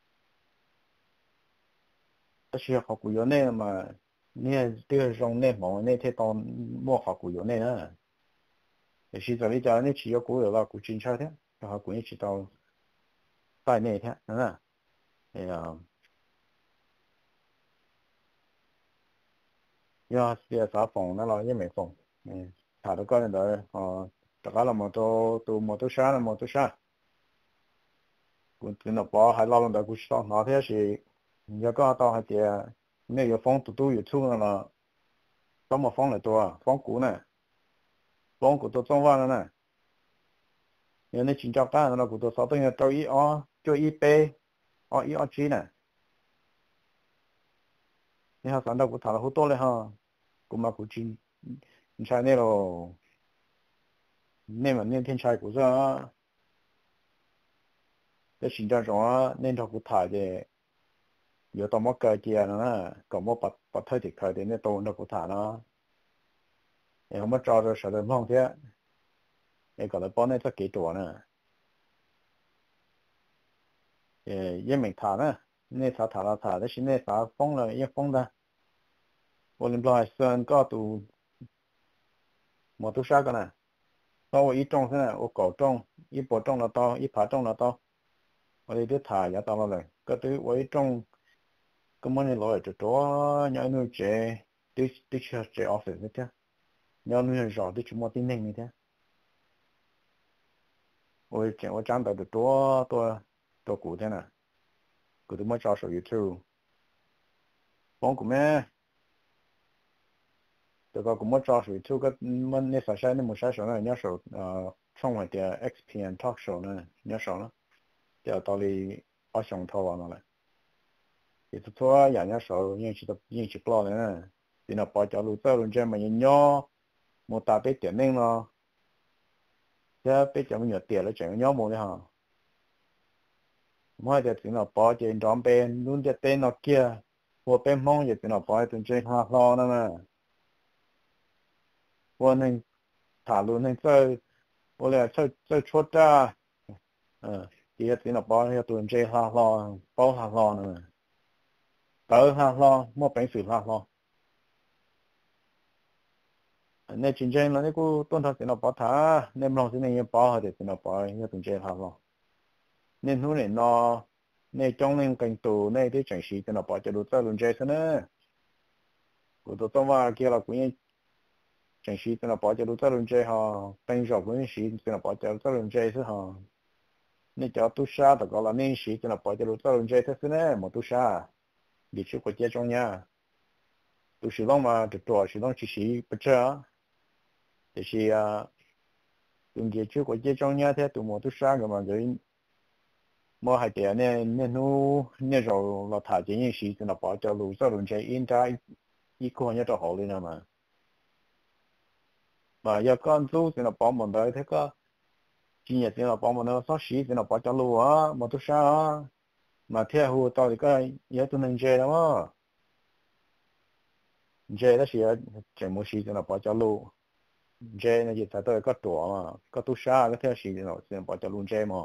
ta chỉ học của yếu này mà nè tiêu trong nè mà nè thế tao mua học của yếu này á, để chỉ cho lý do nè chỉ có của yếu là của chính xác thế, học của chỉ tao tại này thế, đúng không? Thì giờ giờ xã phòng nó là cái mấy phòng, thà được coi là đợi họ tất cả là một tô sáng là một tô sáng, cũng tin là bỏ hai lâu là cũng sao nó thế thì giờ có tao hay thì nếu có phòng tụi tôi thu là có một phòng là tôi phòng cũ này phòng của tôi trong văn này nếu như chính xác ta là của tôi sáu tiếng cho ý ó cho ý p ó ý ó chi này nếu họ sản xuất của thằng là hút tốt lên ha cũng mà của chính sai này rồi nên mà nên thiên sai của ra để chính xác rõ nên cho của thằng thì giờ tao mất cái kia nó có một bắt thời thì khởi đến nên tôi nó của thằng nó em không mất cho rồi sợ đến phong thế em còn là bọn này rất kỹ tuổi nữa yên mình thả nữa nên thả là thả đấy xin nên thả phong là yên phong đó我们来算个都冇都啥个呢？到我一种是呢，我搞种，一波种了到，一爬种了到，我哋啲茶也到了嚟，个对我一种，咁我哋攞嚟就多，有女姐，啲出姐 office 呢啲，有女人少啲全部啲呢啲，我长到的多古的呢，古都冇招手一头，帮古咩？这个我们找谁？这个我那啥啥那么啥时候呢？人家说创完的 XPN talk show 呢，人家说了，要到里把熊头完了，也是说人家说引起不了呢，你那把条路走路这么一鸟，没打被点名了，这被这么鸟点了，整个鸟没的哈，我就只能把这装备弄这电脑机，我被忙也只能把这这下老了嘛，我能塔路能走。我俩在出的，第一天了包要炖这下咯，包下咯呢，包下咯，莫本事下咯。那真正了那个炖他天了包他，那不是那也包下的天了包要炖这下咯。那นู่นเนี่ยนอในจ้องเล่นกันตัวในที่จังสี天了包จะรู้จัก炖这些呢，我都ต้องว่าเกี่ยวกับกูยังจังสี天了包จะรู้จัก炖这哈，เป็นจอบกูยังสี天了包จะรู้จัก炖这些哈。你叫杜莎的，搞了那些，就那把这路走人家他是呢，没杜莎，你去国家中央，都是弄嘛，这主要是弄其实不知啊，就是啊，用这去国家中央他都没杜莎个嘛，人没还得呢，那时候老太监也是，就那把这路走人家应该一个人就好了呢嘛，mà giờ con tu thì nó bỏ một đời thế cơ chỉ nhật thì nó bỏ một nó sáu xí thì nó bỏ cho lúa á một tu sa á mà theo hồ tao thì cái giờ tôi nên chơi đó dễ đó là chỉ một xí cho nó bỏ cho luôn dễ này chỉ thấy tôi có tuổi mà có tu sa cái theo xí nó sẽ bỏ cho luôn dễ mà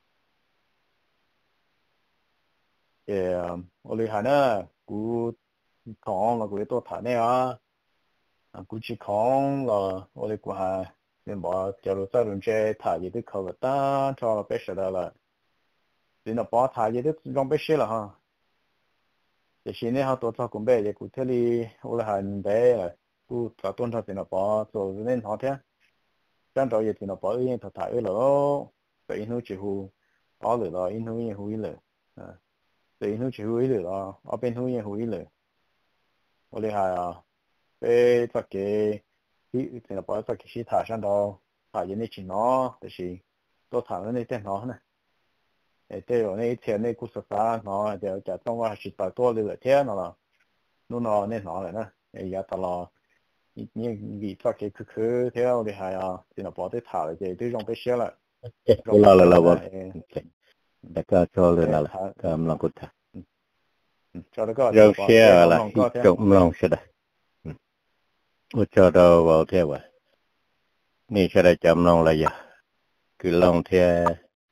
thì ở đây hà nữa cú con là cú tôi thả này cú chỉ con là ở đây cú hà nên bỏ cho nó tới luôn dễ thả gì thì không ta cho nó bé sợ là thì nó bỏ thả gì thì trong bé sợ là ha thì xin này họ tổ chức cũng bé thì cụ thể đi ở đây hành bé cụ cả tuần sau thì nó bỏ rồi nên họ thế trong đó thì nó bỏ yên thật thải lỡ vậy nó chỉ hu bỏ lửa đó in hu yên hu lửa vậy nó chỉ hu lửa đó ở bên hu yên hu lửa ở đây về tất cái thì nó bỏ tất cái gì thải sang đó thải những cái chuyện nó thì tôi thải nó tên nó này thế rồi này tiền này cũng sắp nó thì cả trongว่าสิต่อตัวเลยเท่านั้นล่ะนู่นเนี่ยnóเลยนะอย่าตลอดนี่มีสักคือเท่าที่หายที่เราพอได้ถ่ายเลยที่ต้องไปเชื่อละต้องไป
là
เชื่อ
là
ละ
vâng đại ca cho lên là cầm lòng cột thả
จอดก็
rồi
พอ
xe
ล
là
องก็เท่า
trộm lòng sẽ đây cho đâu vào theo vậyนี่sẽ đây chậm lòng là gì cứ lòng theo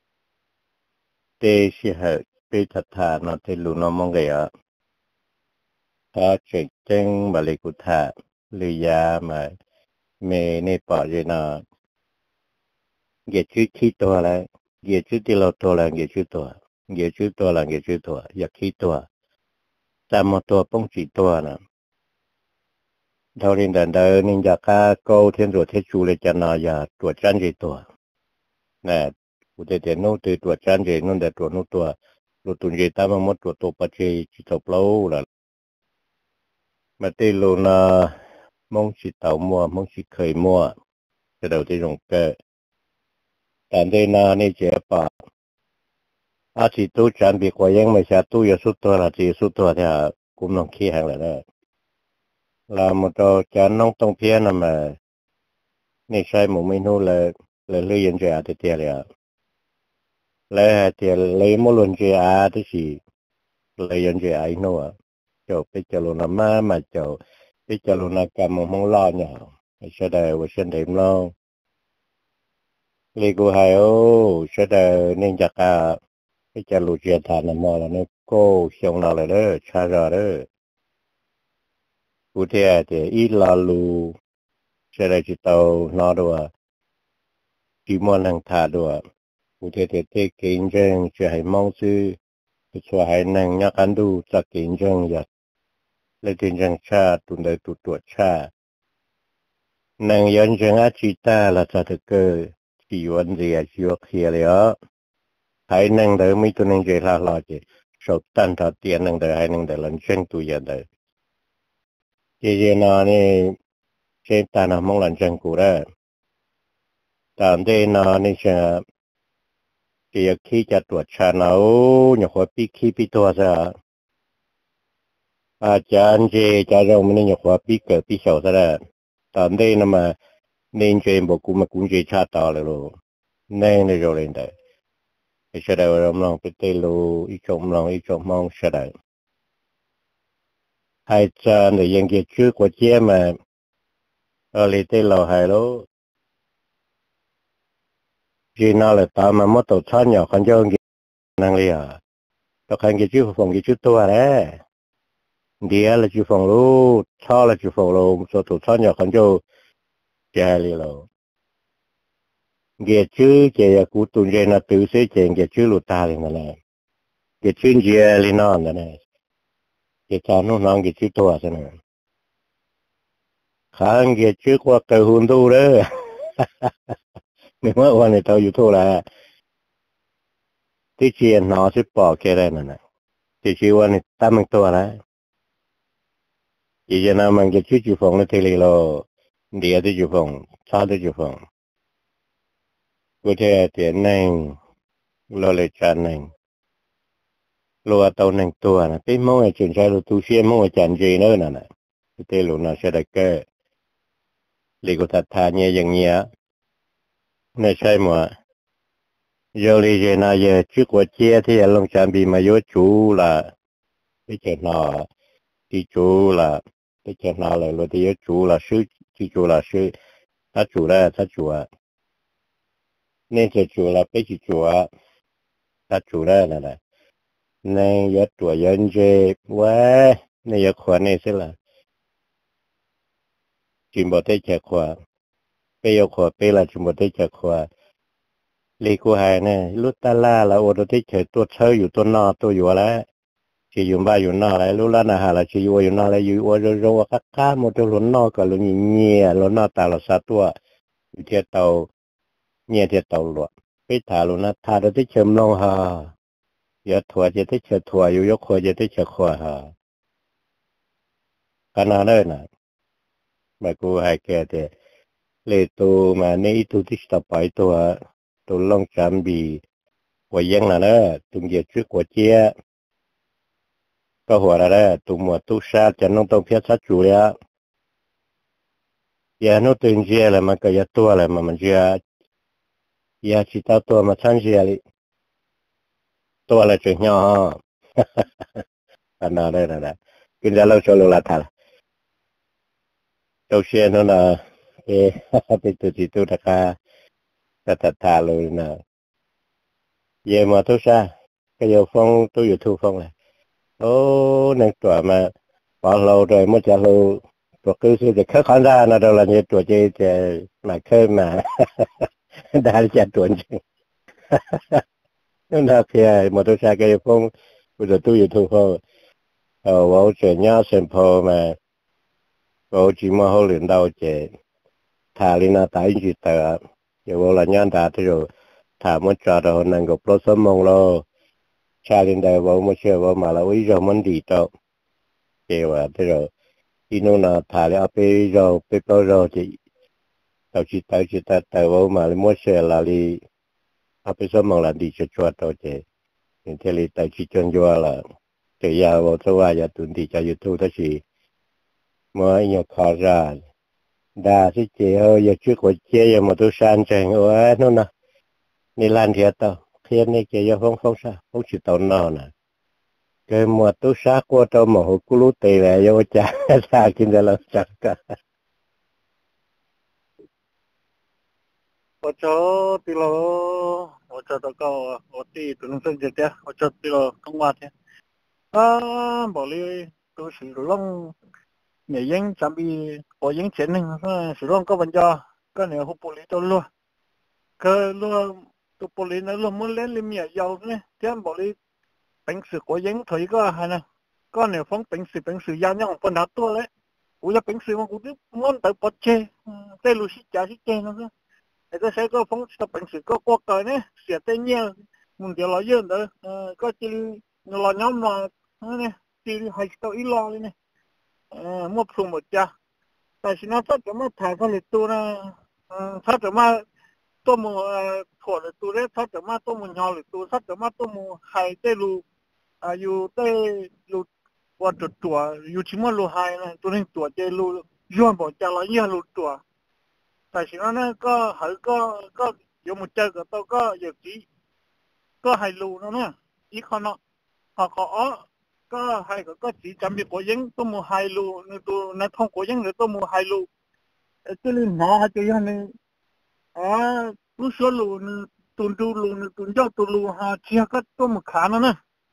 tê sẽ hợp tê thật thà nó tê lù nó mong cái ạ ta chỉ chân bà lì cột thả lì ya mà mẹ này bỏ gì nó ghé chữ chi to là ghé chữ tê lô to là ghé chữ to ghé chữ to là ghé chữ to ya chi to ta một to bông chỉ to nè đầu tiên đàn đời nên giờ cá câu thiên rồi thế chủ lại cho nó giờ tuổi chân gì to nè cụ thể thì nó từ tuổi chân gì nó để tuổi nó to rồi tuổi gì ta mà mất tuổi to bắt chỉ tập lâu là mà tê lô nó mong chỉ tàu mua mong chỉ khởi mua cái đầu tiên dùng cái đàn đây nó nên chỉ bảo chỉ tu chuẩn bị qua những mấy sao tu giờ suốt tuổi là chỉ suốt tuổi thì cũng nông khí hàng là là một trò chán nông tông phía nằm mà nên sai một mình thôi là lấy yên chơi thì tiền lấy tiền lấy một lần chơi thì chỉ lấy yên chơi ai nữa cho bây giờ luôn mà cho bây giờ luôn cầm một món lo nhở sẽ đời và sinh điểm lo lấy cô hai ô sẽ đời nên chắc bây giờ luôn chơi thà nằm mò là nó cô xong nào lại đó xa rồi đó cụ thể thì ít là lu sẽ đời chỉ tàu nó đồ chỉ muốn hàng thà đồ cụ thể thì thế kinh doanh chỉ hay mong sư cho hay năng nhắc ăn đủ cho kinh doanh vậy lấy kinh doanh cha tụi đời tụi tuổi cha năng dân doanh á chỉ ta là cho thực cơ chỉ vấn đề chỉ có kia rồi hay năng đời mấy tụi năng chơi là chứ số tan thọ tiền năng đời hay năng đời lần chân tụi giờ đời chỉ nó này trên ta là mong lần chân của đó tạm đây nó này sẽ chỉ khi cho tuổi cha nó nhỏ khỏi bị khi bị tuổi ra cha anh chị cha rong mình nhỏ khỏi bị cỡ bị sầu ra tạm đây nó mà nên chơi một cú mà cũng chơi cha to rồi nên này rồi lên đây sẽ đây rồi lòng bị tê lu ít trong mong sẽ đây hai cha nàyยัง kia trước của chị mà ở lại tê lò hai lô chị nào là tao mà mất tổ thân nhỏ con cho năng liền tao khăn cái chữ phòng cái chữ tua đấy dia là chữ phòng lô cho là chữ phòng lô số tổ thân nhỏ con cho chơi liền lô cái chữ cái cú tuần chơi là tự sẽ chơi cái chữ lụt ta liền này cái chữ gì liền nó này cái cha nó cái chữ tua thế này khăn cái chữ qua cái hồn tu đấy nếu màวันนี้taoอยู่ทั่วแล้วที่เชียนนอสิปอกแค่ได้นั่นน่ะที่ชีวันนี้ตั้งตัวแล้วอีเจนามันก็ชื่อฟงในเทเลโลเดียที่ฟงชาที่ฟงกูเทเตียนหนึ่งโลเลยจานหนึ่งโลตัวหนึ่งตัวนะที่มั่งไอ้จุนใช้โลตูเชียมั่งไอ้จานเจเนอร์นั่นน่ะที่เตลุน่ะเสด็จเกอลิกุทัดทานเนี่ยอย่างเงี้ยไม่ใช่หมดgiờ lý giờ nào giờ trước qua chia thì long trang bị mà vô chú là cái chuyện nó thì chú là để cho nó lại rồi thì chủ là sư chủ là sư ta chủ à nên cho chủ là cái chủ à ta chủ là nên giờ tuổi dân chơi quá nên giờ khoa này sẽ là chỉ bảo tới chạy khoa bây giờ khoa bây là chỉ bảo tới chạy khoa lý của hai này lúc ta la là ô tô tới chạyตัวเช่าอยู่ตัวนอตัวอยู่แล้วchỉ dùng ba dùng nọ lại lúc là hà là chỉ dùng nọ lại dùng rồi rồi các cá mộtตัวล้นนอก็ล้นnhẹล้นนอตาละสัตว์อยู่ที่เตาnhẹที่เตาหลวงไปถ่ายล้นนะถ่ายตัวที่เชื่อมลงฮะอย่าถั่วจะที่เชื่อถั่วอยู่ยกขวจะที่เชื่อขวฮะขนาดนั้นนะมากูให้แกแต่เลยตัวมาในตัวที่สบายตัวลองจำบีหัวยังนะเนอะตุ่มเยชื่อหัวเจี๊ยก็หัวละเนอะตุ่มหัวตู้ชาจะน้องต้องเพียรสักจุเลยอย่าโน้ตึงเจี๊ยเลยมันก็อย่าตัวเลยมันเจี๊ยอย่าชิตาตัวมาชั้นเจี๊ยเลยตัวอะไรจะเหี้ยขนาดนั้นนะกินจะเล่าโชว์ลูกละท่าเจ้าเชียนนั่นนะเป็นตัวที่ตัวตะกาแต่ท่าเลยนะเยี่ยมมาทุกชาก็ยังฟังตัวอยู่ทุกฟังเลยโอ้หนึ่งตัวมาพอเราโดยมั่วจะเราตัวคือจะเข้าขันได้นะเราเนี่ยตัวจะมาเข้ามาได้จะตัวจริงนั่นนะเพียมาทุกชาก็ยังฟังตัวอยู่ทุกฟังว่าจะย่าเซนพอมาว่าจีมาเขาเรียนดาวเจถ่ายลินาตายจีเตอร์อย่าว่าละย่านตาที่เราถ่ายมั่วจะเรานั่งกับรถสมองเราชาลินได้ว่ามั่วเชื่อว่ามาแล้ววิจารณ์มันดีต่อเกี่ยวกับที่เราอีโน่นถ่ายแล้วไปเราไปเปล่าเราจะเราจิตแต่ว่ามาแล้วมั่วเชื่อเราลีเอาไปสมองเราดีจะช่วยต่อเจเห็นที่ลีแต่จิตจนยัวละจะยาวว่าจะว่าอย่าตุนที่จะยุทุทั้งสี่เมื่ออย่างขอราดาที่เจ้าอย่าชื่อคนเจ้าอย่ามาตุชันใจว่านู่นนะนี่ลานเทียต่อเทียนนี่เจ้าอย่าฟ้องซะฟ้องจิตตอนนอนนะเกิดมาตุชักว่าตัวหมอกุลุเตะเลยอย่าจ้าจ้ากินแต่เราจักกัน
我做比如我做到个我弟不能生这点，我做比如讲话的啊，无哩都是弄美英咱比我英前呢，是弄个文章，个年后玻璃都落，个落都玻璃那落没连里面有呢，这样玻璃平时我英腿个还呢，个年方平时样样分好多嘞，我要平时我估计我得不切，这路是假是真那个。cái xe có phóng tập bệnh sự có qua cờ này sẽ tên nhau mình chỉ lo dương nữa có chỉ lo nhóm mà này chỉ hay tao ít lo này một số một cha tại sao nó phát cho mà thải cái lịch tu na phát cho mà tôi mua thổi lịch tu đấy phát cho mà tôi mua nhỏ lịch tu phát cho mà tôi mua hay tê luอยู่tê luว่าตัวอยู่ที่มันlu hay này tôi nênตัวtê luย้อนบอกจะloยี่luตัวแต่สิ่งนั้นก็หายก็อยู่หมดใจกับตัวก็อย่างที่ก็ให้รู้นะเนี่ยอีกคนเนาะเขาก็ให้ก็จีจำเป็นก็ยังต้องมูให้รู้ในตัวในท้องก็ยังหรือต้องมูให้รู้ตัวนี้หนาจะยังนี่รู้สึกรู้นี่ตุนดูรู้นี่ตุนเจ้าตัวรู้ฮะเชี่ยก็ต้องมูขานะ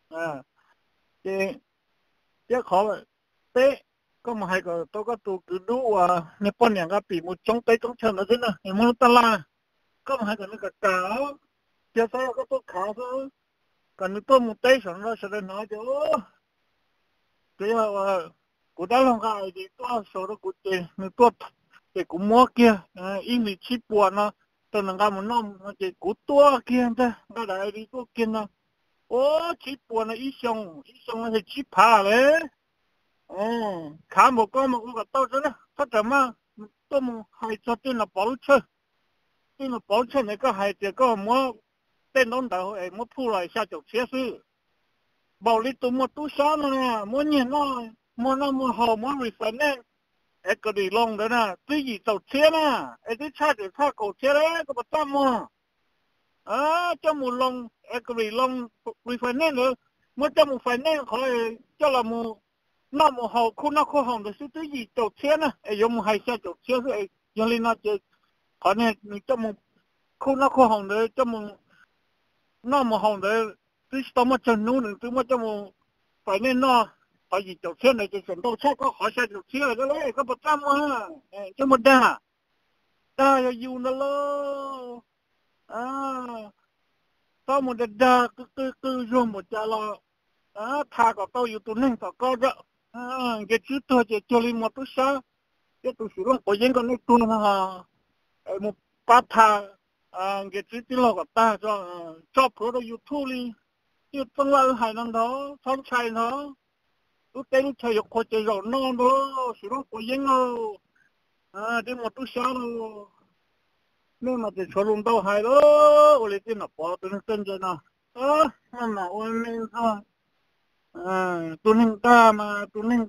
เจ้าขอเตะก็มาให้ก็ตัวก็ตัวคือดูว่าในป้อนอย่างก็ปีมุดจงเตะจงเชิญอะไรนะเห็นมันตลาก็มาให้ก็นึกกะเจ้าใส่ก็ตัวขาซะกันนึกตัวมุดเตะสอนเราแสดงน้อยเจ้าเจ้าว่ากูได้ลองกันไอ้ตัวโซ่กูเจนึกตัวเจ้ากูมัวเกี้ยอีมีชิปวนะตัวนึงก็มันน้อมเจ้ากูตัวเกี้ยแต่ก็ได้ไอ้ตัวเกี้ยนะโอ้ชิปวนะอีชงมันจะชิปผาเลยขาหมกก็มันก็ต้นนะถ้าจะมาต้มให้จะตีนปอลเชนี่ก็ให้เจ้าก็มัวเต้นน้องดาวมัวพูดอะไรชาจกเสียซื้อบอลิตุมัวตู้ซ้อนนะมัวเนี่ยน้อยมัวหอมัวรีไฟแนนซ์ก็ดีลงแล้วนะที่ยี่จกเสียนะที่ชาติถ้าโกเสียแล้วก็มาตั้มมัวจะมัวลงก็ดีลงรีไฟแนนซ์เลยมัวจะมัวไฟแนนซ์เขาเจ้าละมัว
那么好哭那哭好的是这一走车呢，哎，有么还下走车是哎，原来那这，可能你这么哭那哭好的这么那么好的，这是怎么整弄的？怎么这么反正那把一走车呢就选到车个好下走车了嘞，个不这么哎这么大，大要有的喽啊，到么的大个用么家了。à thà có tao yêu tụi nên có đó cái chữ tôi chỉ cho lên một chút sao cái tụi sử dụng của dân con này tuần ha một bát thà cái chữ tí lo của ta cho pro đó YouTube đi yêu tương lai hải năng đó phong trai nó lúc tên chơi dục của chơi rồi non đó sử dụng của dân đâu đi một chút sao đâu nên mà chỉ cho luôn đâu hải đó俺tên là bỏ tụi nó tên chơi nào mà ôn lên thôi tụi mình ta mà tụi mình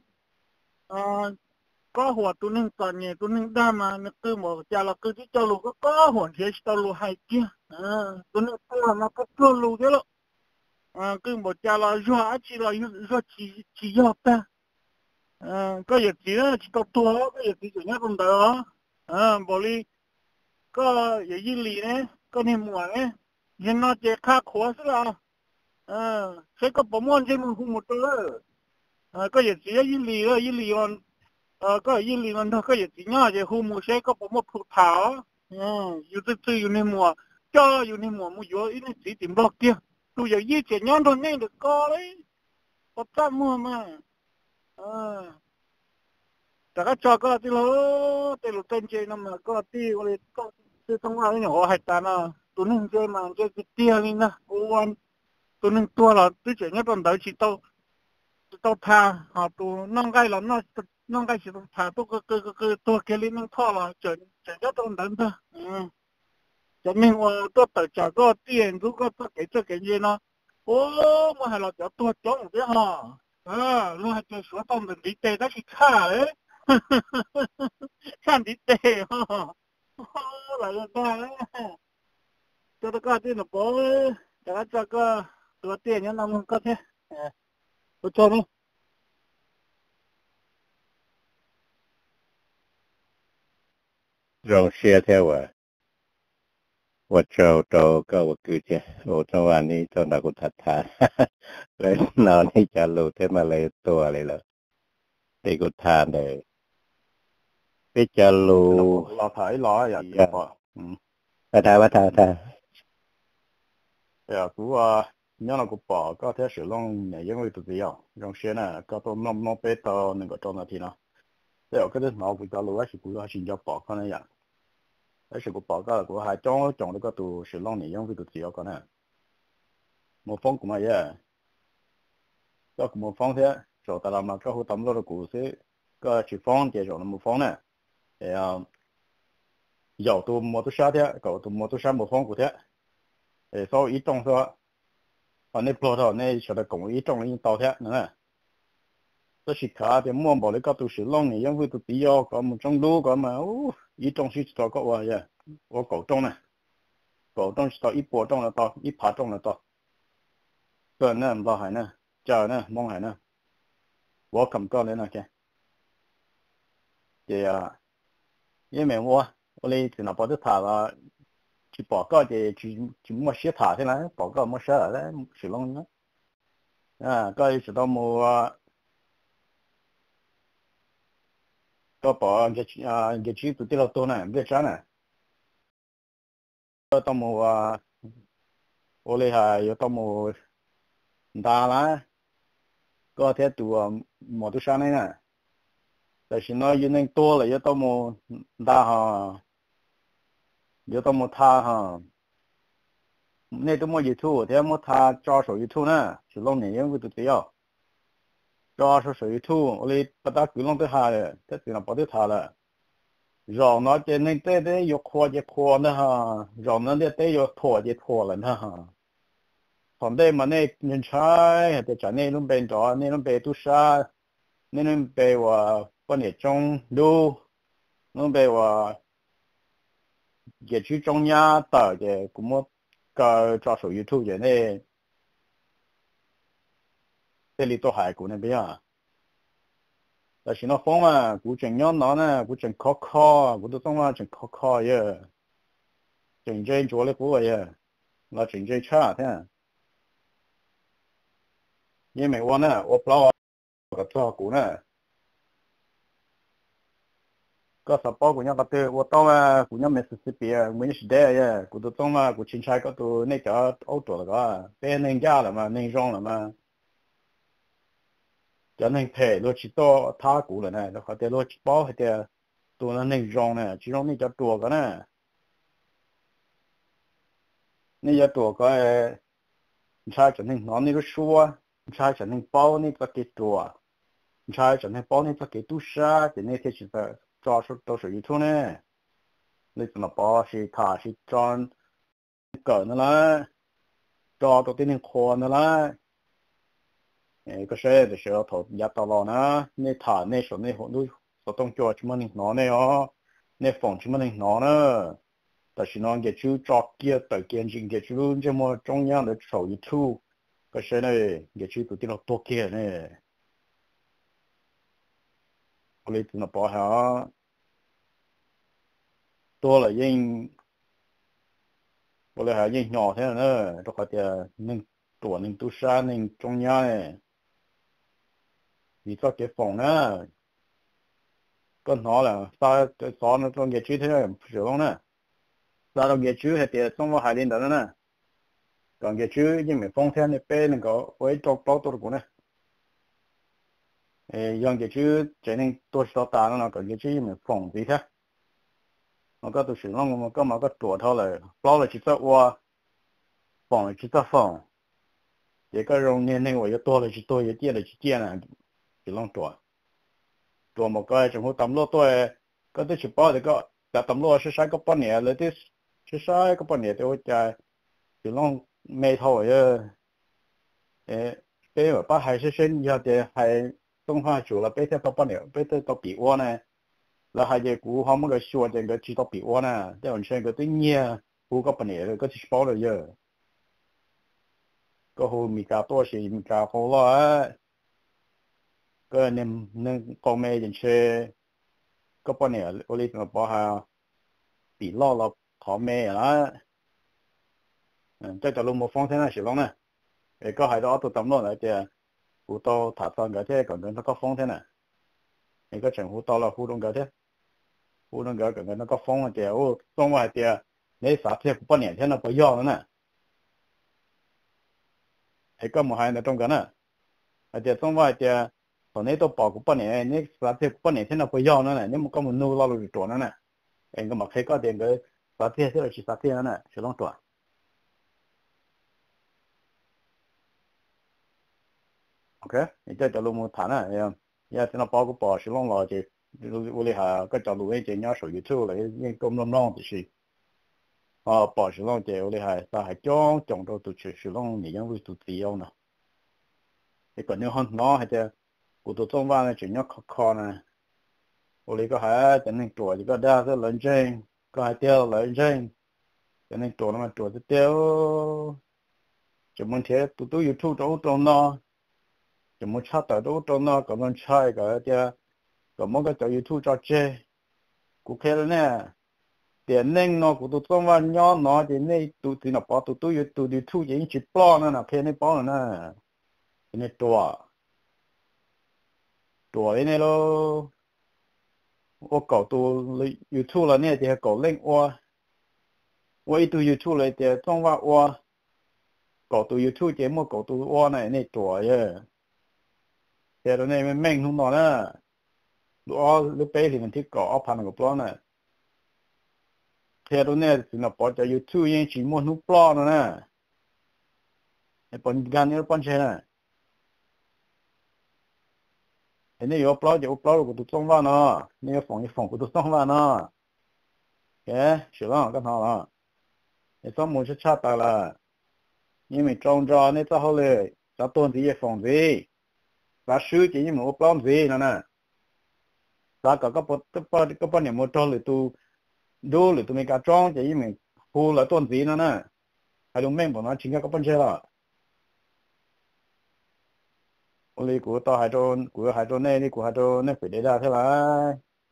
cóหัวตัวนึงก่อนเนี่ยตัวนึงได้มาเนี่ยคือหมอจะเราคือที่เจ้าลูกก็หัวเทียชเจ้าลูกให้เกี่ยตัวนึงตัวมาก็ตัวลูกเยอะคือหมอจะเราย่ออาชีเราย่อชีย่อไปก็อย่างที่นั่นที่ตัวก็อย่างที่อย่างนี้คนเดียวบริก็อย่างยี่หลีเนี่ยก็ในหมวดเนี่ยยังน่าจะค่าขวดซะแล้วใช้ก็ประมวลใช้มือหุ่มตัวก็อย่างที่ยี่หลีเลยยี่หลีวันก็ยี่หลีมันก็อย่างที่ง่ายจะหุ่มใช้ก็ประมวลผูกเท้าอยู่ตื้ออยู่ในหมวดจ่ออยู่ในหมวดมืออยู่อีนี่สีติ่มบอกเดียวดูอย่างยี่เจ็ดย้อนตรงนี้เด็กก็เลยก็ตั้งมือมาแต่ก็จอก็ที่เราแต่เราเต้นเจนมาก็ที่อะไรก็ที่ต้องว่าอย่างหัวหายตานะตัวนึงเจมันเจเตี้ยนี่นะวันตัวนึงตัวเราตัวเจเนี่ยตอนเดินชิโตพาหาตัวน้องไก่เราน้องไก่ชิโตพาตัวก็ตัวแกลินั่งท่อเราเจก็ตอนเดินเถอะจะมีว่าตัวเต๋อจาก็เตี้ยรู้ก็ตัวเก๋เย็นนะโอ้มาให้เราจะตัวจ้องเสียฮะรู้ให้จะสวยต้องเป็นดีเตได้ที่ข้าเลยข้าดีเตฮะหลายอย่างได้จะตะก้าที่หนูบอกแต่ก็จะก็ตัวเตี้ยเนี่ยนำก็เท่ตัวจนี่
让些条我找到个我估计我昨晚นี้找那个太太เลยนอนนี่จะรู้เท่มาเลยตัวเลยเหรอตีกูทานเลยไปจะรู้
เราถ่ายรออย่างเดียว
ว่าทา
กูว่าเนี่ยเราก็บอกก็แค่sử dụngเนี่ยยังไม่ตัวเดียว用些呢ก็ต้องน้องไปต่อหนึ่งก็จนนาทีเนาะแต่ก็ได้เราไปต่อรู้ว่าสิกูว่าสิจะบอกเขาเนี่ยไอ้สิกูบอกก็กูหายจ้องแล้วก็ตัว使用เนี่ยยังไม่ตัวเดียวก็เนี่ย冇放กูมาเยอะก็กู冇放เท่าจอตลาดมาก็หูทำแล้วกูสิก็สิ放เดี๋ยวเรา冇放เนี่ย有ตัว冇ตัวช้าเท่าก็ตัว冇ตัวช้า冇放กูเท่า所以移动说，那葡萄那晓得公移动已到天，呢，这是卡的莫毛的个都是弄的，因为都比较个么中路个嘛，移动是多个哇呀，我搞动了，搞动是到一波动了到一爬动了到，个那唔到海呢，叫呢蒙海呢，我感觉呢个，对呀，因为我哩只能把这塔了。chỉ bỏ cái gì chỉ mua xe thả thế này bỏ cái mua xe ở đấy sử dụng nữa cái sử dụng mua cái bỏ cái chỉ tụi tiêu tốn này biết sao này cái tao mua ô lê hà yêu tao mua đa lá cái thế tụi mua tụi sao này nèแต่ฉันน้อยยืนในตัวเลยyêu tao mua đa ha yêu tao mua tha ha nên tôi mua YouTube thì mua tha cho số YouTube nè sử dụng này những cái tụi tiêu cho số YouTube oli bắt đầu cứ long tới hà rồi thế thì nó bắt đầu thà rồi rồi nó trên nên tới yêu khoa nữa ha rồi nó tới yêu thua lần ha còn đây mà này nhân trái thì chả nên nó bên đó nên nó bên tu sa nên nó bên và quan hệ trong đu nó bên và cái chữ trong nhà tờ cái cũng một cái cho số YouTube vậy này đây là tôi hỏi của này bây giờ 但是那风嘛，古正鸟脑呢，古正烤烤，古都中嘛正烤烤耶，正正做了过耶，那正正差的，因为我呢，我不知道个照顾呢，个啥包古鸟个对，我到啊，古鸟没事事别，没时代耶，古都中嘛，古青菜个都那叫欧多了个，别能家了嘛，能用了嘛。cho nên thể lo chỉ to tha cũ là này nó có thể lo chỉ bao hết tiền tụi nó nên rong này chỉ rong nên cho tua cái này nên cho tua cái sai cho nên nó nên nó xua sai cho nên bao nên cái tua sai cho nên bao nên cái tu sa thì nên thì chỉ là cho số đồ sử dụng này nên nó bao thì thả thì tròn cỡ nó là cho đồ tiền khó nó là cái xe thì sẽ thọ giá tao lo nè nên thả nên số nên họ nuôi số tông cho chúng mình nó này ó nên phòng chúng mình nó nữaแต่是呢也就找几到见证也就这么中央的手一出个是呢也就都定了多见呢我们只能保下多了因我们还因nhỏ thế nữa đó có thể nên tuổi nên tu sa nên trong nhà này vì cho cái phòng nữa con nó là sao cái xó nó trong cái chữ thế này sử dụng nè sao trong cái chữ hay thì trong vào hai đến đó nè còn cái chữ nhưng mà phong theo này bên này có với trong bao tôi cũng nè dùng cái chữ trở nên tôi sao ta nó còn cái chữ mà phòng gì thế nó có tôi sử dụng mà có mà có tuổi thôi là bao là chỉ cho qua phòng là chỉ cho phòng cái rong nên nên我要多了是多一点了是点了就弄多多một cái trong tầm lúa tôi có tôi chỉ bảo được cái tại tầm lúa是sai个半年了的是sai个半年的我家就弄没头呀被我把还是生下的还动画久了被他到半年被他到比我呢แล้ว还有股他们个说这个知道比我呢这样像个对年股个半年个是包了呀个后米价多些米价好了个能搞没进去个半年我里头包下比老了跑没了在这路没方向那是啷呢个还到都等落来的湖到塔上个这个那个方向呢一个政府到了湖东个这湖东个那个风的我中外的你啥天半年天都不要了呢一个么还那种个呢而且中外的从那都保个半年你啥天半年天都不要了呢你们根本弄老了就多了呢一个么开个点个啥天这是啥天呢是啷多OK 你这条路么谈呢也是那包个保是啷了就我哩还个条路一点伢手一抽了因咁啷的是保是啷的我哩还啥还讲到都去是啷你因为都这样呢你个你很孬还在我都中晚呢就伢考呢我哩个还在那做一个大个认真个还掉认真在那做那么做的掉就问题都有抽到中呢就没差到都中呢个能差一个的个么个就有抽着这顾客了呢tiền nên nó cũng tụt trong van nhỏ nó thì này tụt thì nó bỏ tụt tụt đi thu gì chỉ bỏ nó là cái này bỏ nó cái này tua này lo我搞到你 YouTube 了呢，就搞另我一度 YouTube 来的中华搞到 YouTube 节目搞到呢那多耶，แต่ตอนนี้มันแม่งทุกหน่อนะลูกเป้ที่มันที่搞เอาพันกับปล้อนะแต่ตอนนี้สินะปอจะ YouTube ยังชิมนุปล้อนะไอ้ปนการนี้ปนใช่นะไอ้นี่有ปล้อ就ปล้อก็ต้องว่านะนี่ฝั่งก็ต้องว่านะแก是啦กัน好了ไอ้สมมุติชาติละ因为中招那之后嘞咱多这些房子咱手机因为我不子呢咱个半年没招了都没个装就因为胡了多子呢还有命不能请个半车了 Oli của tao hai trâu này đi của hai trâu này phải để ra thế là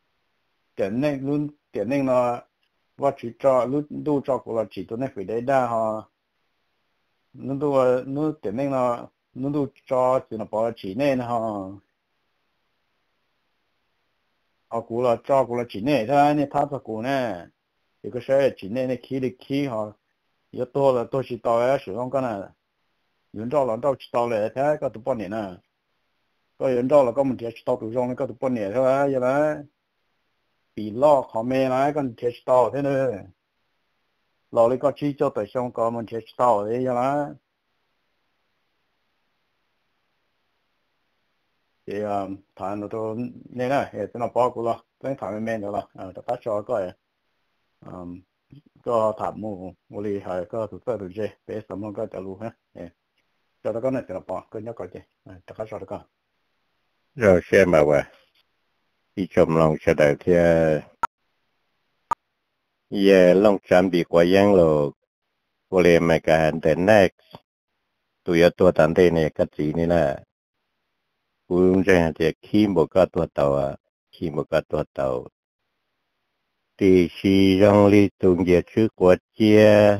tiền này nó và chỉ cho lúc đu cho của là chỉ tụi này phải để ra họ nó tiền này nó đu cho thì nó bỏ chỉ này họ họ của là chỉ này thôi nên tháp cho của nè thì cái xe chỉ này khi họ yếu to là tôi chỉ tao ấy sử dụng cái này những trâu là trâu chỉ tao lại thế có tụi bọn này nè có những trâu là có một chiếc tàu tụi trong có tụi bọn này thôi vậy đó bị lo khó mê lại con chiếc tàu thế nữa lo lấy có chi cho tới xong có một chiếc tàu đấy vậy đó thì thằng nó tôi nên là hệ nó bao của lo cái thằng mê nữa là ta bắt cho coi có thằng mua đi hay có tụi tôi được gì để xong nó có trả luôn ha cho nó có này nó bao cái nhớ coi gì ta bắt cho nó coi
rồi xem mà vậy đi chồng lòng sẽ đợi thì lòng chăm bị quá giang rồi vô liêm mà cả hành đến next tụi tôi tận đây này cái gì này là cũng chẳng thì khi một cái tua tàu thì khi trong lý tung địa chữ của chia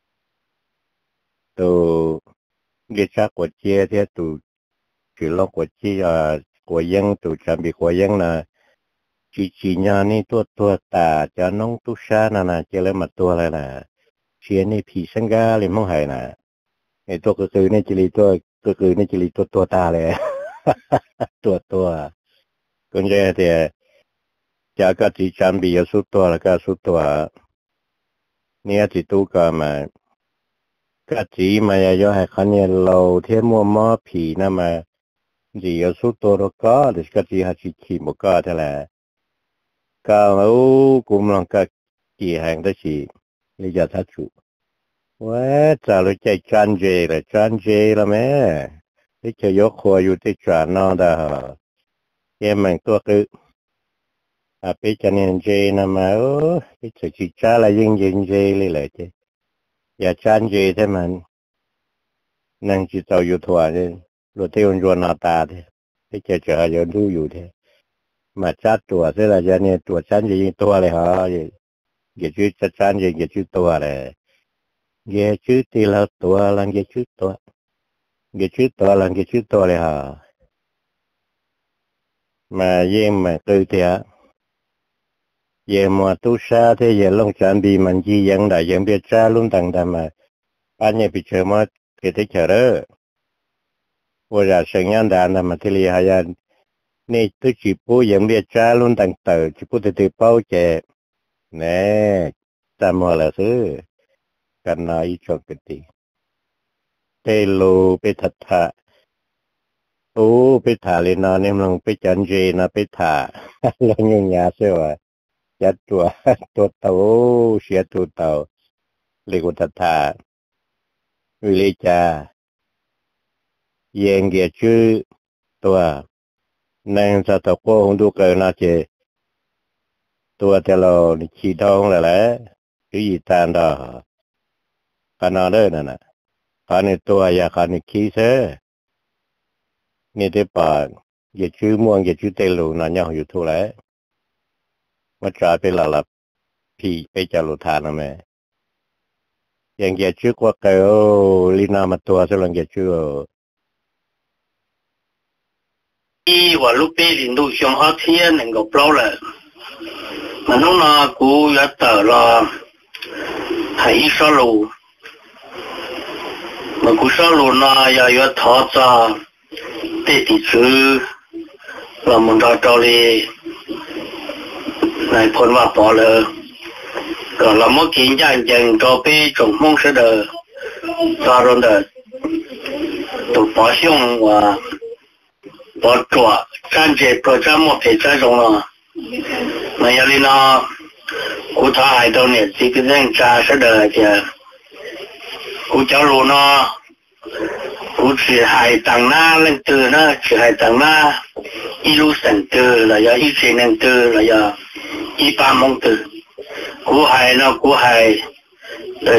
tụ địa chắc của chia thì tụ chữ lo của chia của dân tụ chăm bị của dân là chỉ nhà này tua ta cho nông tu sa nè chỉ lấy mặt tua này là chia này phi sinh ra liền mong hay nèไอ้ตัวก็คือเนี่ยจิลีตัวก็คือเนี่ยจิลีตัวตาเลย ตัวก็จะแต่จากก็ที่จำบีสุดตัวแล้วก็สุดตัวเนี่ยที่ตู้ก็มาก็จีมาย่อให้เขาเนี่ยเราเที่ยวมัวม้อผีนะมาจีสุดตัวแล้วก็เดี๋ยวก็จีหาจีขี่หมกก็เท่าไหร่ก็โอ้กุมลองก็จีแห่งได้จีเลยจะทัดจุว่าจะรู้ใจจันเจละแม่ที่จะยกครัวอยู่ที่จานนอดาเยี่ยมตัวคือไปจันเจนะมาโอ้ที่จะจิจ้าละยิ่งเจเลยเจ้อย่าจันเจใช่มันนั่งจิตเอาอยู่ทั่วเลยรู้ที่อุ่นจวนตาที่จะเจออยู่ดูอยู่ที่มาจัดตัวเสร็จแล้วจะเนี่ยตัวจันเจตัวเลยฮะอย่าชื่อจันเจอย่าชื่อตัวเลยเกี่ยชื่อตีละตัวลังเกี่ยชื่อตัวลังเกี่ยชื่อตัวเลยฮะมาเยี่ยมมาตื่นเถอะเยี่ยมมาตุชาที่เยี่ยมลงจันบีมันจียังได้ยังเบียจ้าลุ่มต่างดำมาอันนี้พิเชมาเกิดเฉลยว่าจะสัญญาณดานมาที่เรียหายันนี่ตุจิปูยังเบียจ้าลุ่มต่างเต่าจิปูติเป้าเจเน่จำมาแล้วซื้อกันนายชอบกันดีเตลูไปถัดถะโอ้ไปถ่าเลยนะเนี่ยมันไปจันเจนะไปถ่าแล้วยุ่งยากเสียว่าจัดตัวเต่าเสียตัวเต่าเรียกว่าถัดถะวิเลจาเยงเกียชื่อตัวนั่งสัตว์โค้งดูเกินน่าเจตัวแต่เราขีดทองแหละคือยีตานดอขนาดเด้อนั่นน่ะขาในตัวอย่าขาในขี้เซ่นี่ได้ป่าอย่าชื่อม่วงอย่าชื่อเตลูนั่นยังอยู่ทั่วแล้วมาจ่ายไปหลับพี่ไปจารุทานนะแม่ยังอย่าชื่อกว่าเกลลีนามาตัวสลังอย่าชื่อ
อีว่าลูกเป้ลินดูชงอาเทียนหนึ่งก็เปล่าเลยมันน้องนากูอยากต่อรอให้สโลมันกูสโลนาอยากท้อจ้าเตติซื้อเรามันรอจอเลยนายพลว่าพอเลยก็เราเมื่อกี้ย่างยังจอไปจงมุ่งเสด็จตาโรนเดตัวปอช่วงว่าปอจั่วจันเจโปรแกรมว่าเพจจงละนายลีนากูถ่ายตัวเนี่ยที่เป็นเรื่องจ่าเสด็จเนี่ยกูจะรู้นะกู只係等啦，恁對啦，只係等啦，一路上對啦，呀一千人對啦，呀100萬對，กู係啦，กู係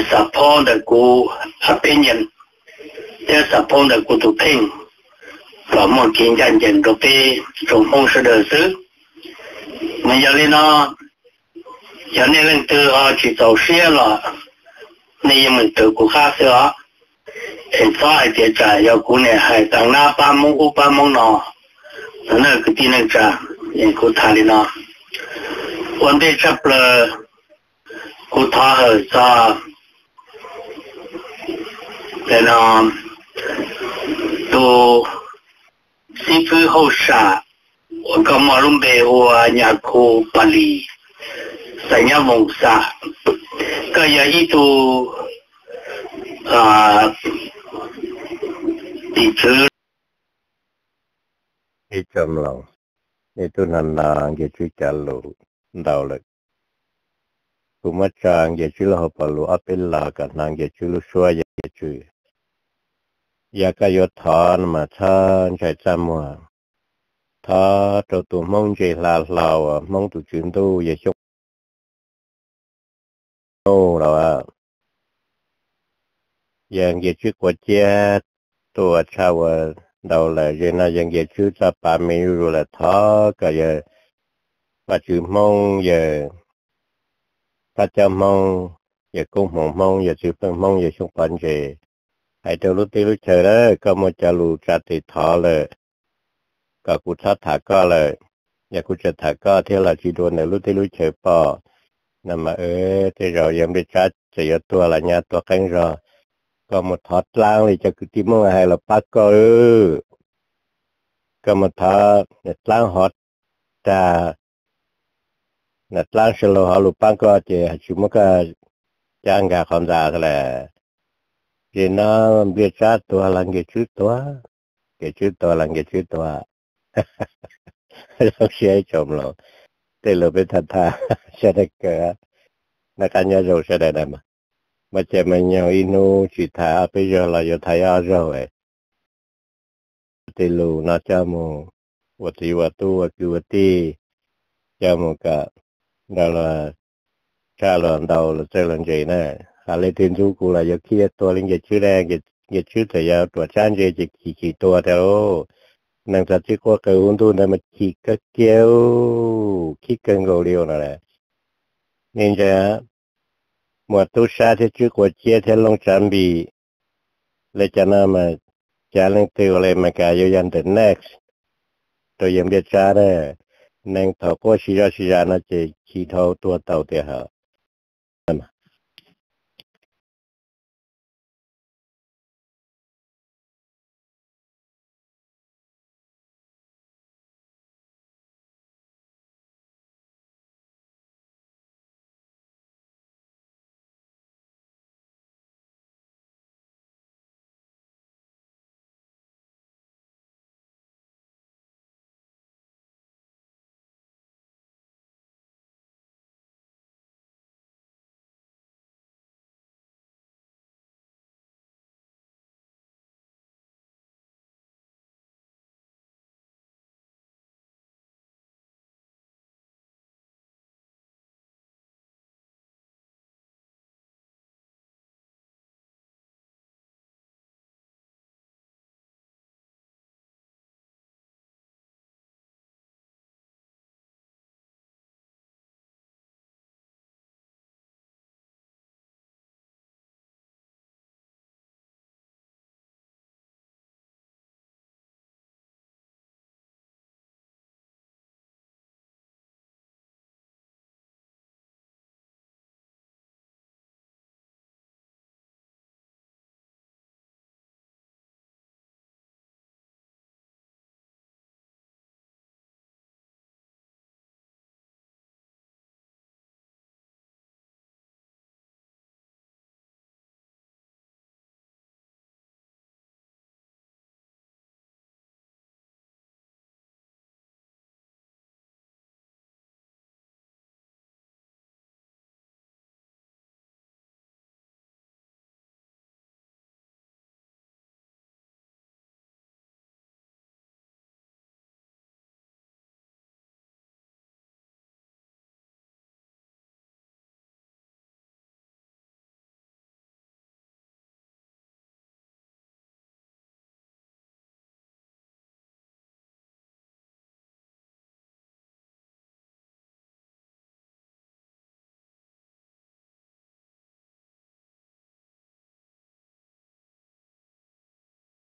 support 的กู opinion，即 support 的กูตัว拼， có một chiến tranh trận có bị trong mong sự đời xứ mà giờ lên nó giờ nên lên từ họ chỉ tàu xe là nên mình từ của khác xưa hiện tại thì trả giờ của này hay tăng na ba mong nó nó là cái tin này trả những của thà đi nó vấn đề chấp là của thà ở ra để nó tu sĩ phu hậu sa có mà lúc bé của nhà cô Bali tại nhà mông sa cái giờ ít tu đi chơi
ít chậm lòng ít tu năn nang cái chữ trả lụ đào lực cũng mất trang cái chữ là học lụ áp là cả nàng cái chữ lu xua cái chữ ya cái yếu thon mà thon chạy chăm mà thọ trâu tụ mong chỉ là lào mong tụ chuyện tu về chung ô rồi yang cái chữ của chaตัวชาวเราเลยยังน่ายังเกี่ยวชื่อจะปามีรู้ละท้อก็ยังปัจจุบันยังปัจจุบันยังกุ้งหงมงยังชื่อเพิ่งมงยังช่วงปัจจุบันไอ้เจ้ารู้ตีรู้เชยเลยก็มันจะรู้จัดติดท้อเลยก็กูทัดถาก็เลยอยากกูจะถาก็ที่เราจีโดนเนี่ยรู้ตีรู้เชยป่อนั่นมาที่เรายังไม่ชัดจะยตัวอะไรเงี้ยตัวแข็งรอก็มาทอดล้างเลยจะคือที่มั่งให้เราปักก็ก็มาทอดเน็ตล้างฮอตจะเน็ตล้างเชลล์ฮอลูปังก็จะชิมก็จ้างกาคอนดาก็แหละเจน่าเบียชัดตัวหลังเกชื่อตัวหลังเกชื่อตัวเราเชื่อชมเราแต่เราเป็นทันท่าเชื่อได้เกิดนักการยาโจเชื่อได้ไหมmà chị mình nhau inu chỉ thả bây giờ là giờ thấy ở rồi thì lù nó cho một vật thì vật tu vật cứ vật ti cho một cả đó là cha lần đầu là chơi lần gì nè hà lê thiên chú cũng là giờ kiaตัวlinh giờ chữ đen giờ chữ thời giờ tuổi chan giờ chỉตัวtheo năng thật chỉ có cái ôn tu này mà chỉ cái kéo khi cần gầu liều này nên giờ một tu sa thì chữ của chia theo long chuẩn bị lấy cho nó mà trả lên tiêu lên mà cả yêu dân đến next tôiยังbiết cha đấy nên thọ có xí ra nó chỉ thâu tua tàu thì hả